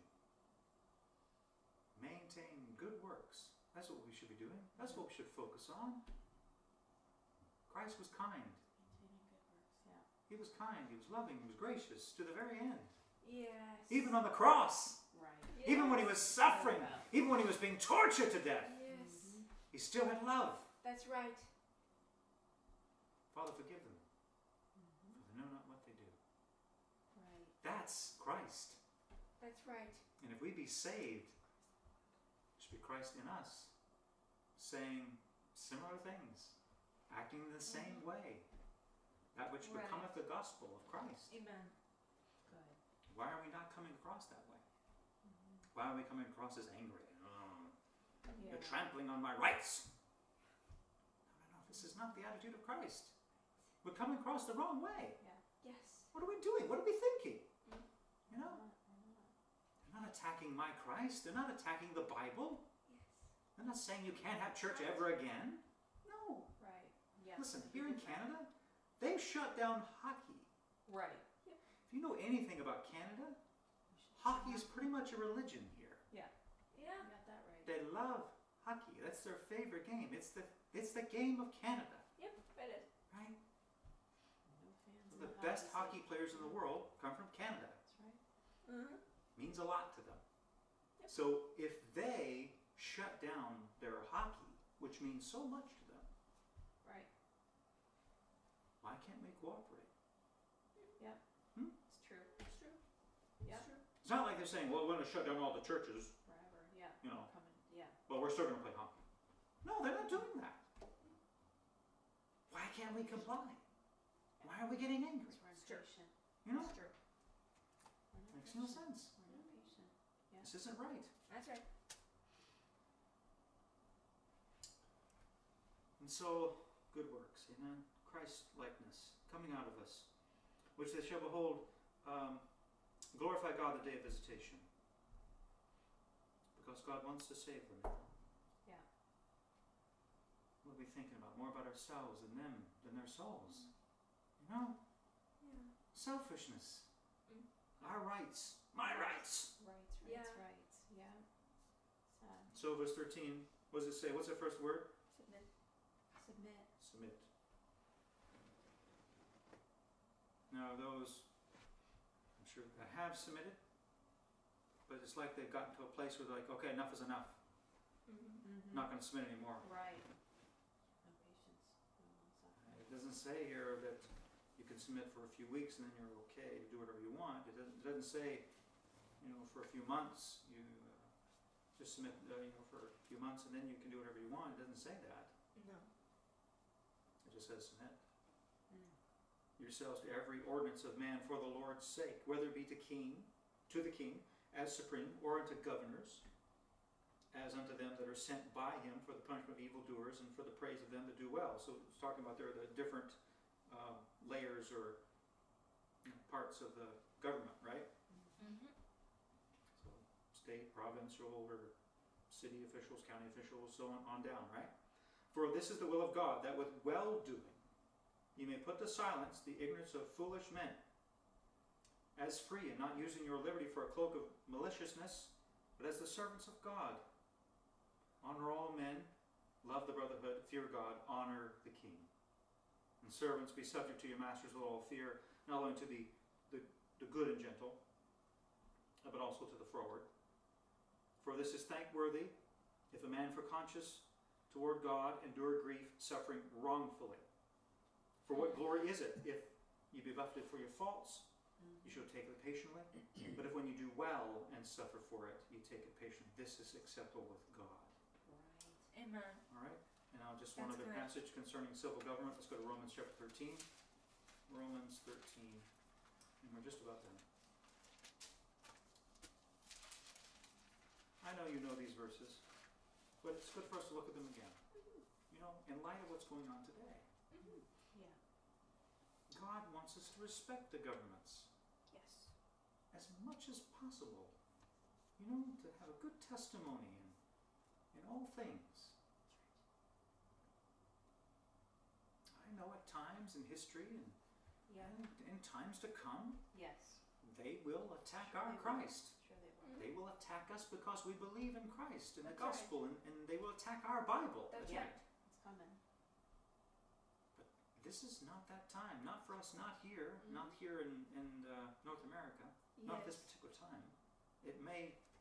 Speaker 1: Maintain good works. That's what we should be doing. That's what we should focus on. Christ was kind.
Speaker 2: Maintaining good works. Yeah.
Speaker 1: He was kind. He was loving. He was gracious to the very end.
Speaker 3: Yes.
Speaker 1: Even on the cross.
Speaker 2: Right.
Speaker 1: Even when he was suffering,
Speaker 2: Wow.
Speaker 1: even when he was being tortured to death,
Speaker 3: Yes.
Speaker 2: Mhm.
Speaker 1: he still had love.
Speaker 3: That's right.
Speaker 1: Father, forgive them,
Speaker 2: Mhm.
Speaker 1: for they know not what they do.
Speaker 2: Right.
Speaker 1: That's Christ.
Speaker 3: That's right.
Speaker 1: And if we be saved, it should be Christ in us, saying similar things, acting in the same
Speaker 2: Mhm.
Speaker 1: way. That which
Speaker 3: Right.
Speaker 1: becometh the gospel of Christ.
Speaker 3: Amen.
Speaker 2: Good.
Speaker 1: Why are we not coming across that way?
Speaker 2: Mhm.
Speaker 1: Why are we coming across as angry? Oh,
Speaker 2: Yeah.
Speaker 1: you're trampling on my rights. No, no, no. This is not the attitude of Christ. We're coming across the wrong way.
Speaker 3: Yes.
Speaker 1: What are we doing? What are we thinking?
Speaker 3: Mm.
Speaker 1: You know?
Speaker 2: Not- not-
Speaker 1: They're not attacking my Christ. They're not attacking the Bible.
Speaker 3: Yes.
Speaker 1: They're not saying you can't have church ever again. No.
Speaker 2: Right. Yeah.
Speaker 1: Listen,
Speaker 2: that'd
Speaker 1: here
Speaker 2: be
Speaker 1: in
Speaker 2: different.
Speaker 1: Canada, they've shut down hockey.
Speaker 2: Right.
Speaker 1: If you know anything about Canada,
Speaker 2: We should-
Speaker 1: hockey is pretty much a religion here.
Speaker 2: Yeah.
Speaker 3: Yeah.
Speaker 2: You got that right.
Speaker 1: They love hockey. That's their favorite game. It's the it's the game of Canada,
Speaker 3: Yep. It is.
Speaker 1: right?
Speaker 2: No fans in
Speaker 1: The
Speaker 2: the
Speaker 1: best
Speaker 2: hockey
Speaker 1: hockey
Speaker 2: scene.
Speaker 1: players in the world come from Canada.
Speaker 2: That's right.
Speaker 3: Mm-hmm.
Speaker 1: Means a lot to them.
Speaker 3: Yep.
Speaker 1: So if they shut down their hockey, which means so much to them,
Speaker 2: Right.
Speaker 1: why can't we cooperate?
Speaker 2: It's true.
Speaker 3: It's true.
Speaker 2: Yeah.
Speaker 3: It's true.
Speaker 1: It's not like they're saying, well, we're going to shut down all the churches,
Speaker 2: Forever. Yeah.
Speaker 1: you know,
Speaker 2: Coming. Yeah.
Speaker 1: but we're still going to play hockey. No, they're not doing that. Why can't we comply? Why are we getting angry?
Speaker 2: Because we're
Speaker 3: It's true.
Speaker 2: impatient.
Speaker 1: You know?
Speaker 3: It's true.
Speaker 2: We're not
Speaker 1: Makes no
Speaker 2: patient.
Speaker 1: sense.
Speaker 2: We're not patient. Yeah.
Speaker 1: This isn't right.
Speaker 3: That's right.
Speaker 1: And so, good works, amen. Christ likeness coming out of us, which they shall behold, um, glorify God the day of visitation. Because God wants to save them.
Speaker 2: Yeah.
Speaker 1: What are we thinking about? More about ourselves and them than their souls. You know?
Speaker 3: Yeah.
Speaker 1: Selfishness.
Speaker 3: Mm.
Speaker 1: Our rights. My rights.
Speaker 2: Rights. Rights.
Speaker 3: Yeah.
Speaker 2: Rights. Yeah. Sad.
Speaker 1: So, verse thirteen, what does it say? What's the first word?
Speaker 3: Submit.
Speaker 2: Submit.
Speaker 1: Submit. Now, those, I'm sure, that have submitted, but it's like they've gotten to a place where they're like, okay, enough is enough.
Speaker 3: Mm-hmm.
Speaker 2: Mm-hmm.
Speaker 1: Not going to submit anymore.
Speaker 2: Right. No patience. No long suffering.
Speaker 1: It doesn't say here that you can submit for a few weeks and then you're okay, do whatever you want. It doesn't, it doesn't say, you know, for a few months you uh, just submit, uh, you know, for a few months and then you can do whatever you want. It doesn't say that.
Speaker 3: No.
Speaker 1: It just says submit
Speaker 2: Mm.
Speaker 1: yourselves to every ordinance of man for the Lord's sake, whether it be to king, to the king, as supreme, or unto governors, as unto them that are sent by him for the punishment of evildoers and for the praise of them that do well. So it's talking about there are the different uh, layers or you know, parts of the government, right?
Speaker 3: Mm-hmm.
Speaker 1: So state, provincial, or city officials, county officials, so on, on down, right? For this is the will of God, that with well-doing you may put to silence the ignorance of foolish men, as free and not using your liberty for a cloak of maliciousness, but as the servants of God. Honor all men, love the brotherhood, fear God, honor the king. And servants, be subject to your masters with all fear, not only to the, the, the good and gentle, but also to the froward. For this is thankworthy, if a man for conscience toward God endure grief, suffering wrongfully. For what glory is it if you be buffeted for your faults? You shall take it patiently. But if when you do well and suffer for it, you take it patiently, this is acceptable with God.
Speaker 2: Right.
Speaker 3: Amen.
Speaker 1: All right? And now just one
Speaker 3: That's
Speaker 1: other
Speaker 3: good.
Speaker 1: passage concerning civil government. Let's go to Romans chapter thirteen. Romans thirteen. And we're just about done. I know you know these verses, but it's good for us to look at them again. You know, in light of what's going on today.
Speaker 3: Mm-hmm.
Speaker 2: Yeah.
Speaker 1: God wants us to respect the governments
Speaker 3: Yes.
Speaker 1: as much as possible. You know, to have a good testimony in, in all things. I know at times in history and,
Speaker 2: Yeah.
Speaker 1: and in times to come,
Speaker 2: Yes.
Speaker 1: they will attack
Speaker 2: Sure
Speaker 1: our
Speaker 2: they will.
Speaker 1: Christ.
Speaker 2: Sure they will.
Speaker 3: Mhm.
Speaker 1: They will attack us because we believe in Christ and the
Speaker 3: That's right.
Speaker 1: gospel, and, and they will attack our Bible.
Speaker 3: That's
Speaker 2: Yeah.
Speaker 1: right.
Speaker 2: It's coming.
Speaker 1: This is not that time. Not for us, not here,
Speaker 3: Mhm.
Speaker 1: not here in, in uh, North America. Not this
Speaker 3: Yes.
Speaker 1: particular time. It may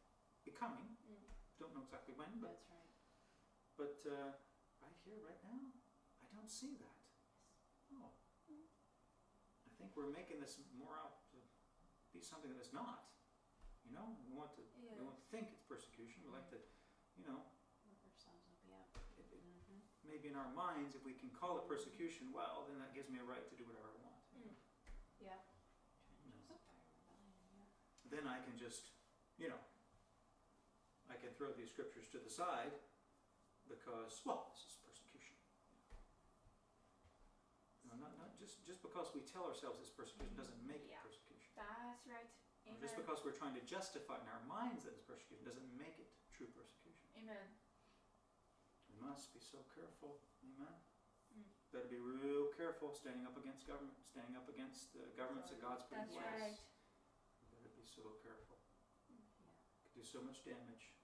Speaker 1: be coming.
Speaker 2: Mm.
Speaker 1: Don't know exactly when, but
Speaker 2: That's right.
Speaker 1: but uh, right here, right now, I don't see that. Oh,
Speaker 2: Mm.
Speaker 1: I think we're making this more out to be something that it's not. You know, we want to we
Speaker 3: Yeah.
Speaker 1: want to think it's persecution. We like to, you know,
Speaker 2: Work ourselves up, yeah.
Speaker 1: it, it,
Speaker 2: Mm-hmm.
Speaker 1: maybe in our minds, if we can call it persecution, well, then that gives me a right to do whatever I want.
Speaker 3: Mm.
Speaker 2: Yeah.
Speaker 1: No.
Speaker 2: Trying to justify rebellion, yeah.
Speaker 1: Then I can just, you know, I can throw these scriptures to the side because, well, this is persecution. No, not, not just, just because we tell ourselves it's persecution doesn't make
Speaker 3: Yeah.
Speaker 1: it persecution.
Speaker 3: That's right.
Speaker 1: Or
Speaker 3: Amen.
Speaker 1: just because we're trying to justify in our minds that it's persecution doesn't make it true persecution.
Speaker 3: Amen.
Speaker 1: We must be so careful. Amen.
Speaker 3: Mm.
Speaker 1: Better be real careful standing up against government, standing up against the governments that God's put in
Speaker 3: That's
Speaker 1: place.
Speaker 3: right.
Speaker 1: We better be so careful.
Speaker 2: Yeah.
Speaker 1: Could do so much damage.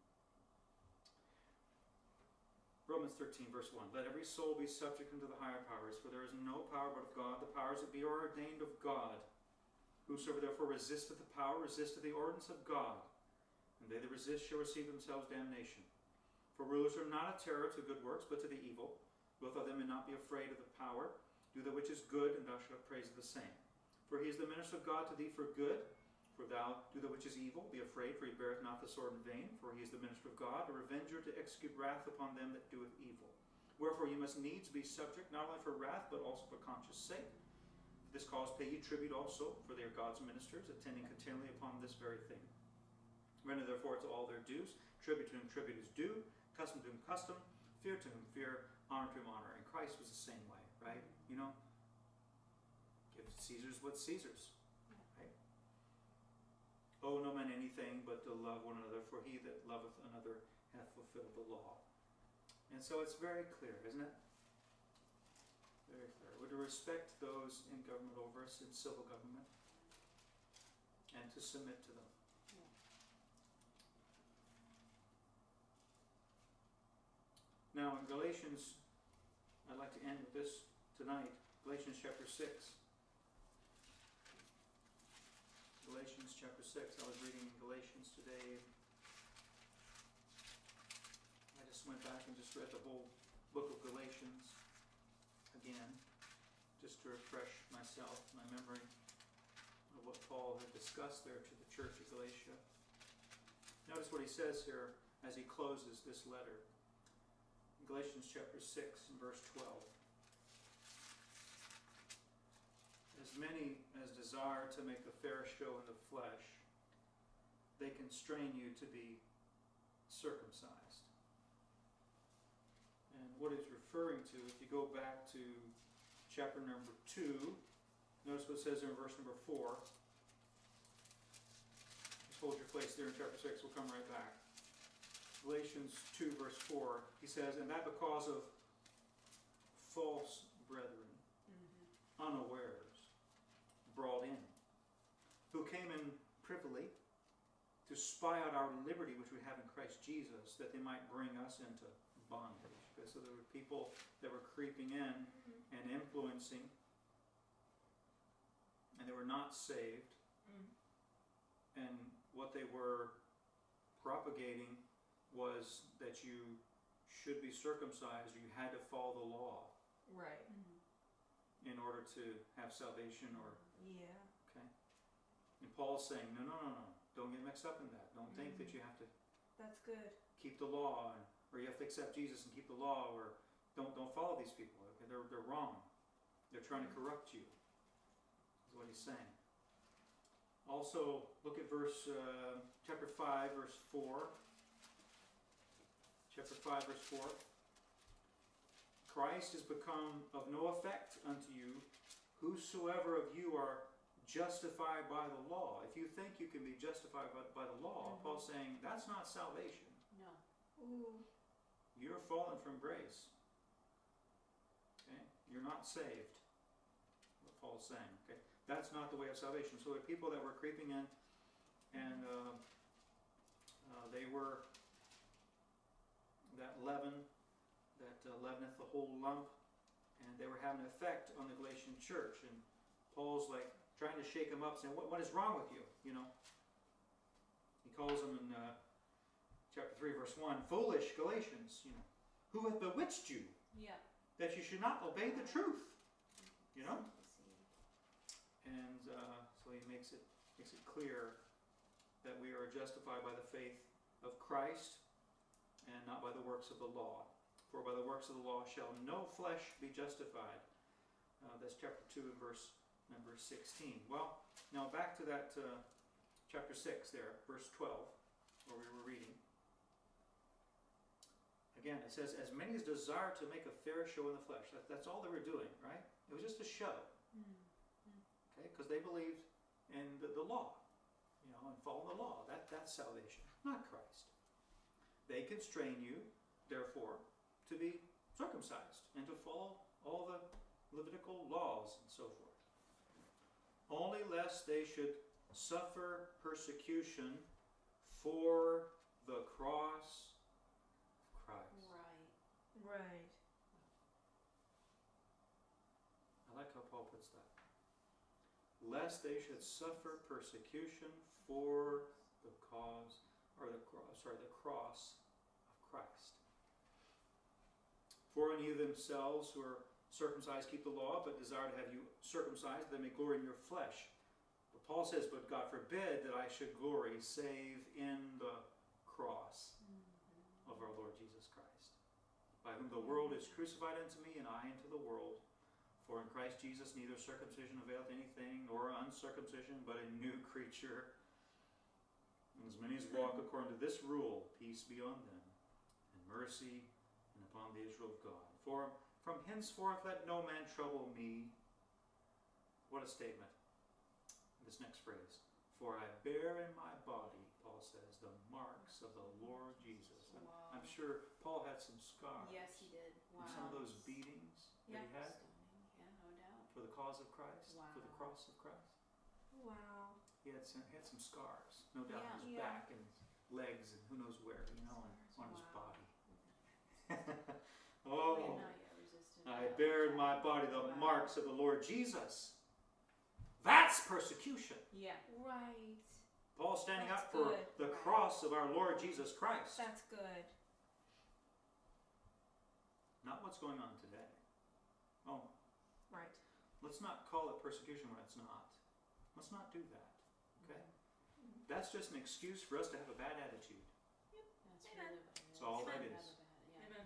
Speaker 1: Romans thirteen, verse one. Let every soul be subject unto the higher powers, for there is no power but of God. The powers that be are ordained of God. Whosoever therefore resisteth the power, resisteth the ordinance of God. And they that resist shall receive themselves damnation. For rulers are not a terror to good works, but to the evil. Both of them may not be afraid of the power. Do that which is good, and thou shalt have praise of the same. For he is the minister of God to thee for good. For thou do that which is evil, be afraid, for he beareth not the sword in vain. For he is the minister of God, a revenger to execute wrath upon them that doeth evil. Wherefore you must needs be subject, not only for wrath, but also for conscience sake. For this cause pay ye tribute also, for they are God's ministers, attending continually upon this very thing. Render therefore to all their dues. Tribute to whom tribute is due, custom to whom custom, fear to whom fear, honor to whom honor. And Christ was the same way, right? You know, give Caesar's what's Caesar's. Right? Owe no man anything but to love one another, for he that loveth another hath fulfilled the law. And so it's very clear, isn't it? Very clear. We're to respect those in government over us, in civil government, and to submit to them.
Speaker 2: Yeah.
Speaker 1: Now in Galatians, I'd like to end with this tonight. Galatians chapter six. Galatians chapter six. I was reading Galatians today. I just went back and just read the whole book of Galatians again, just to refresh myself, my memory of what Paul had discussed there to the church of Galatia. Notice what he says here as he closes this letter. Galatians chapter six and verse twelve. As many as desire to make a fair show in the flesh, they constrain you to be circumcised. And what he's referring to, if you go back to chapter number two, notice what it says there in verse number four. Just hold your place there in chapter six, we'll come right back. Galatians two verse four, he says, and that because of false brethren,
Speaker 2: Mm-hmm.
Speaker 1: unawares, brought in, who came in privily to spy out our liberty which we have in Christ Jesus, that they might bring us into bondage. Okay, so there were people that were creeping in
Speaker 3: Mm-hmm.
Speaker 1: and influencing, and they were not saved,
Speaker 3: Mm.
Speaker 1: and what they were propagating was that you should be circumcised, or you had to follow the law
Speaker 3: Right.
Speaker 2: Mm-hmm.
Speaker 1: in order to have salvation, or
Speaker 3: Yeah.
Speaker 1: okay. And Paul's saying, no, no, no, no, don't get mixed up in that. Don't think that you have to
Speaker 3: That's good.
Speaker 1: keep the law, and, or you have to accept Jesus and keep the law, or don't don't follow these people. Okay, they're they're wrong. They're trying to corrupt you. Is what he's saying. Also, look at verse uh, chapter five, verse four. Chapter five, verse four. Christ is become of no effect unto you, whosoever of you are justified by the law. If you think you can be justified by, by the law,
Speaker 2: Mhm.
Speaker 1: Paul's saying that's not salvation.
Speaker 2: No.
Speaker 3: Ooh.
Speaker 1: You're fallen from grace. Okay? You're not saved. What Paul's saying. Okay? That's not the way of salvation. So the people that were creeping in, and uh, uh, they were that leaven, that uh, leaveneth the whole lump, and they were having an effect on the Galatian church. And Paul's like trying to shake them up, saying, "What, what is wrong with you?" You know. He calls them in uh, chapter three, verse one, foolish Galatians, you know, who hath bewitched you
Speaker 2: Yeah.
Speaker 1: that you should not obey the truth? You know?
Speaker 2: Deceived.
Speaker 1: And uh, so he makes it makes it clear that we are justified by the faith of Christ and not by the works of the law. For by the works of the law shall no flesh be justified. Uh, that's chapter two and verse number sixteen. Well, now back to that uh, chapter six there, verse twelve, where we were reading. Again, it says, as many as desire to make a fair show in the flesh. That, that's all they were doing, right? It was just a show. Okay, because they believed in the, the law, you know, and following the law. That that's salvation, not Christ. They constrain you, therefore, to be circumcised and to follow all the Levitical laws and so forth. Only lest they should suffer persecution for the cross of Christ.
Speaker 2: Right.
Speaker 3: Right.
Speaker 1: I like how Paul puts that. Lest they should suffer persecution for the cause, or the cross, sorry, the cross of Christ. For any of themselves who are circumcised keep the law, but desire to have you circumcised, that they may glory in your flesh. But Paul says, but God forbid that I should glory save in the cross
Speaker 2: Mm-hmm.
Speaker 1: of our Lord Jesus Christ, by whom the world is crucified unto me, and I unto the world. For in Christ Jesus neither circumcision availeth anything, nor uncircumcision, but a new creature. And as many as walk according to this rule, peace be on them, and mercy, and upon the Israel of God. For from henceforth let no man trouble me. What a statement. This next phrase. For I bear in my body, Paul says, the marks of the Lord Jesus. And
Speaker 2: Wow.
Speaker 1: I'm sure Paul had some scars.
Speaker 2: Yes, he did. Wow.
Speaker 1: And some of those beatings that he had
Speaker 2: Stunning. Yeah, no doubt.
Speaker 1: for the cause of Christ, for the
Speaker 2: Wow.
Speaker 1: cross of Christ.
Speaker 3: Wow.
Speaker 1: He had some, had some scars, no doubt, on his
Speaker 3: Yeah.
Speaker 1: back and his legs and who knows where, you know, and on his
Speaker 2: Wow.
Speaker 1: body.
Speaker 2: We
Speaker 1: Oh,
Speaker 2: have not yet resisted.
Speaker 1: I
Speaker 2: that.
Speaker 1: bear in my body the
Speaker 2: Wow.
Speaker 1: marks of the Lord Jesus. That's persecution.
Speaker 2: Yeah.
Speaker 3: Right.
Speaker 1: Paul standing
Speaker 3: That's
Speaker 1: up for
Speaker 3: good.
Speaker 1: the
Speaker 2: Right.
Speaker 1: cross of our Lord Jesus Christ.
Speaker 3: That's good.
Speaker 1: Not what's going on today. Oh,
Speaker 3: Right.
Speaker 1: let's not call it persecution when it's not. Let's not do that. Okay? That's just an excuse for us to have a bad attitude.
Speaker 2: That's
Speaker 3: Amen.
Speaker 2: really what it is.
Speaker 1: That's all that
Speaker 2: Have
Speaker 1: is.
Speaker 2: a bad- yeah.
Speaker 3: Amen.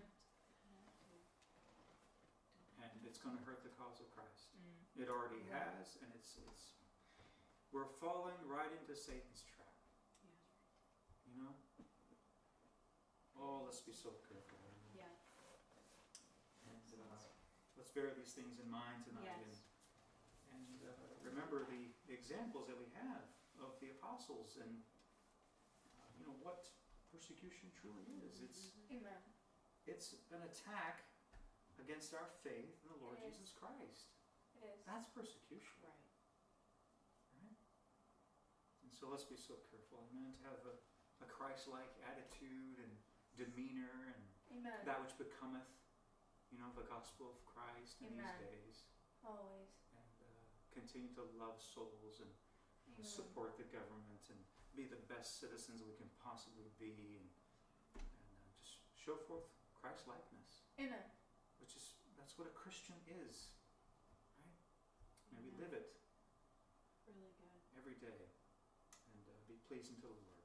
Speaker 1: And it's going to hurt the cause of Christ.
Speaker 3: Mm.
Speaker 1: It already
Speaker 2: Right.
Speaker 1: has, and it's it's we're falling right into Satan's trap.
Speaker 2: Yeah.
Speaker 1: You know? Oh, let's be so careful.
Speaker 2: Yeah.
Speaker 1: And uh, let's bear these things in mind tonight,
Speaker 2: Yes.
Speaker 1: and and uh, remember the examples that we have of the apostles, and uh, you know what persecution truly is. It's
Speaker 3: Amen.
Speaker 1: it's an attack against our faith in the Lord
Speaker 3: It is.
Speaker 1: Jesus Christ.
Speaker 3: It is.
Speaker 1: That's persecution.
Speaker 2: Right.
Speaker 1: Right? And so let's be so careful, amen, to have a, a Christ-like attitude and demeanor and
Speaker 3: Amen.
Speaker 1: that which becometh, you know, the gospel of Christ in
Speaker 3: Amen.
Speaker 1: these days,
Speaker 3: Always.
Speaker 1: and uh, continue to love souls and
Speaker 3: Amen.
Speaker 1: support the government and be the best citizens we can possibly be, and, and uh, just show forth Christ-likeness,
Speaker 3: Amen.
Speaker 1: which is, that's what a Christian is, right? And we
Speaker 2: Amen.
Speaker 1: live it
Speaker 2: Really good.
Speaker 1: every day, and uh, be pleasing to the Lord.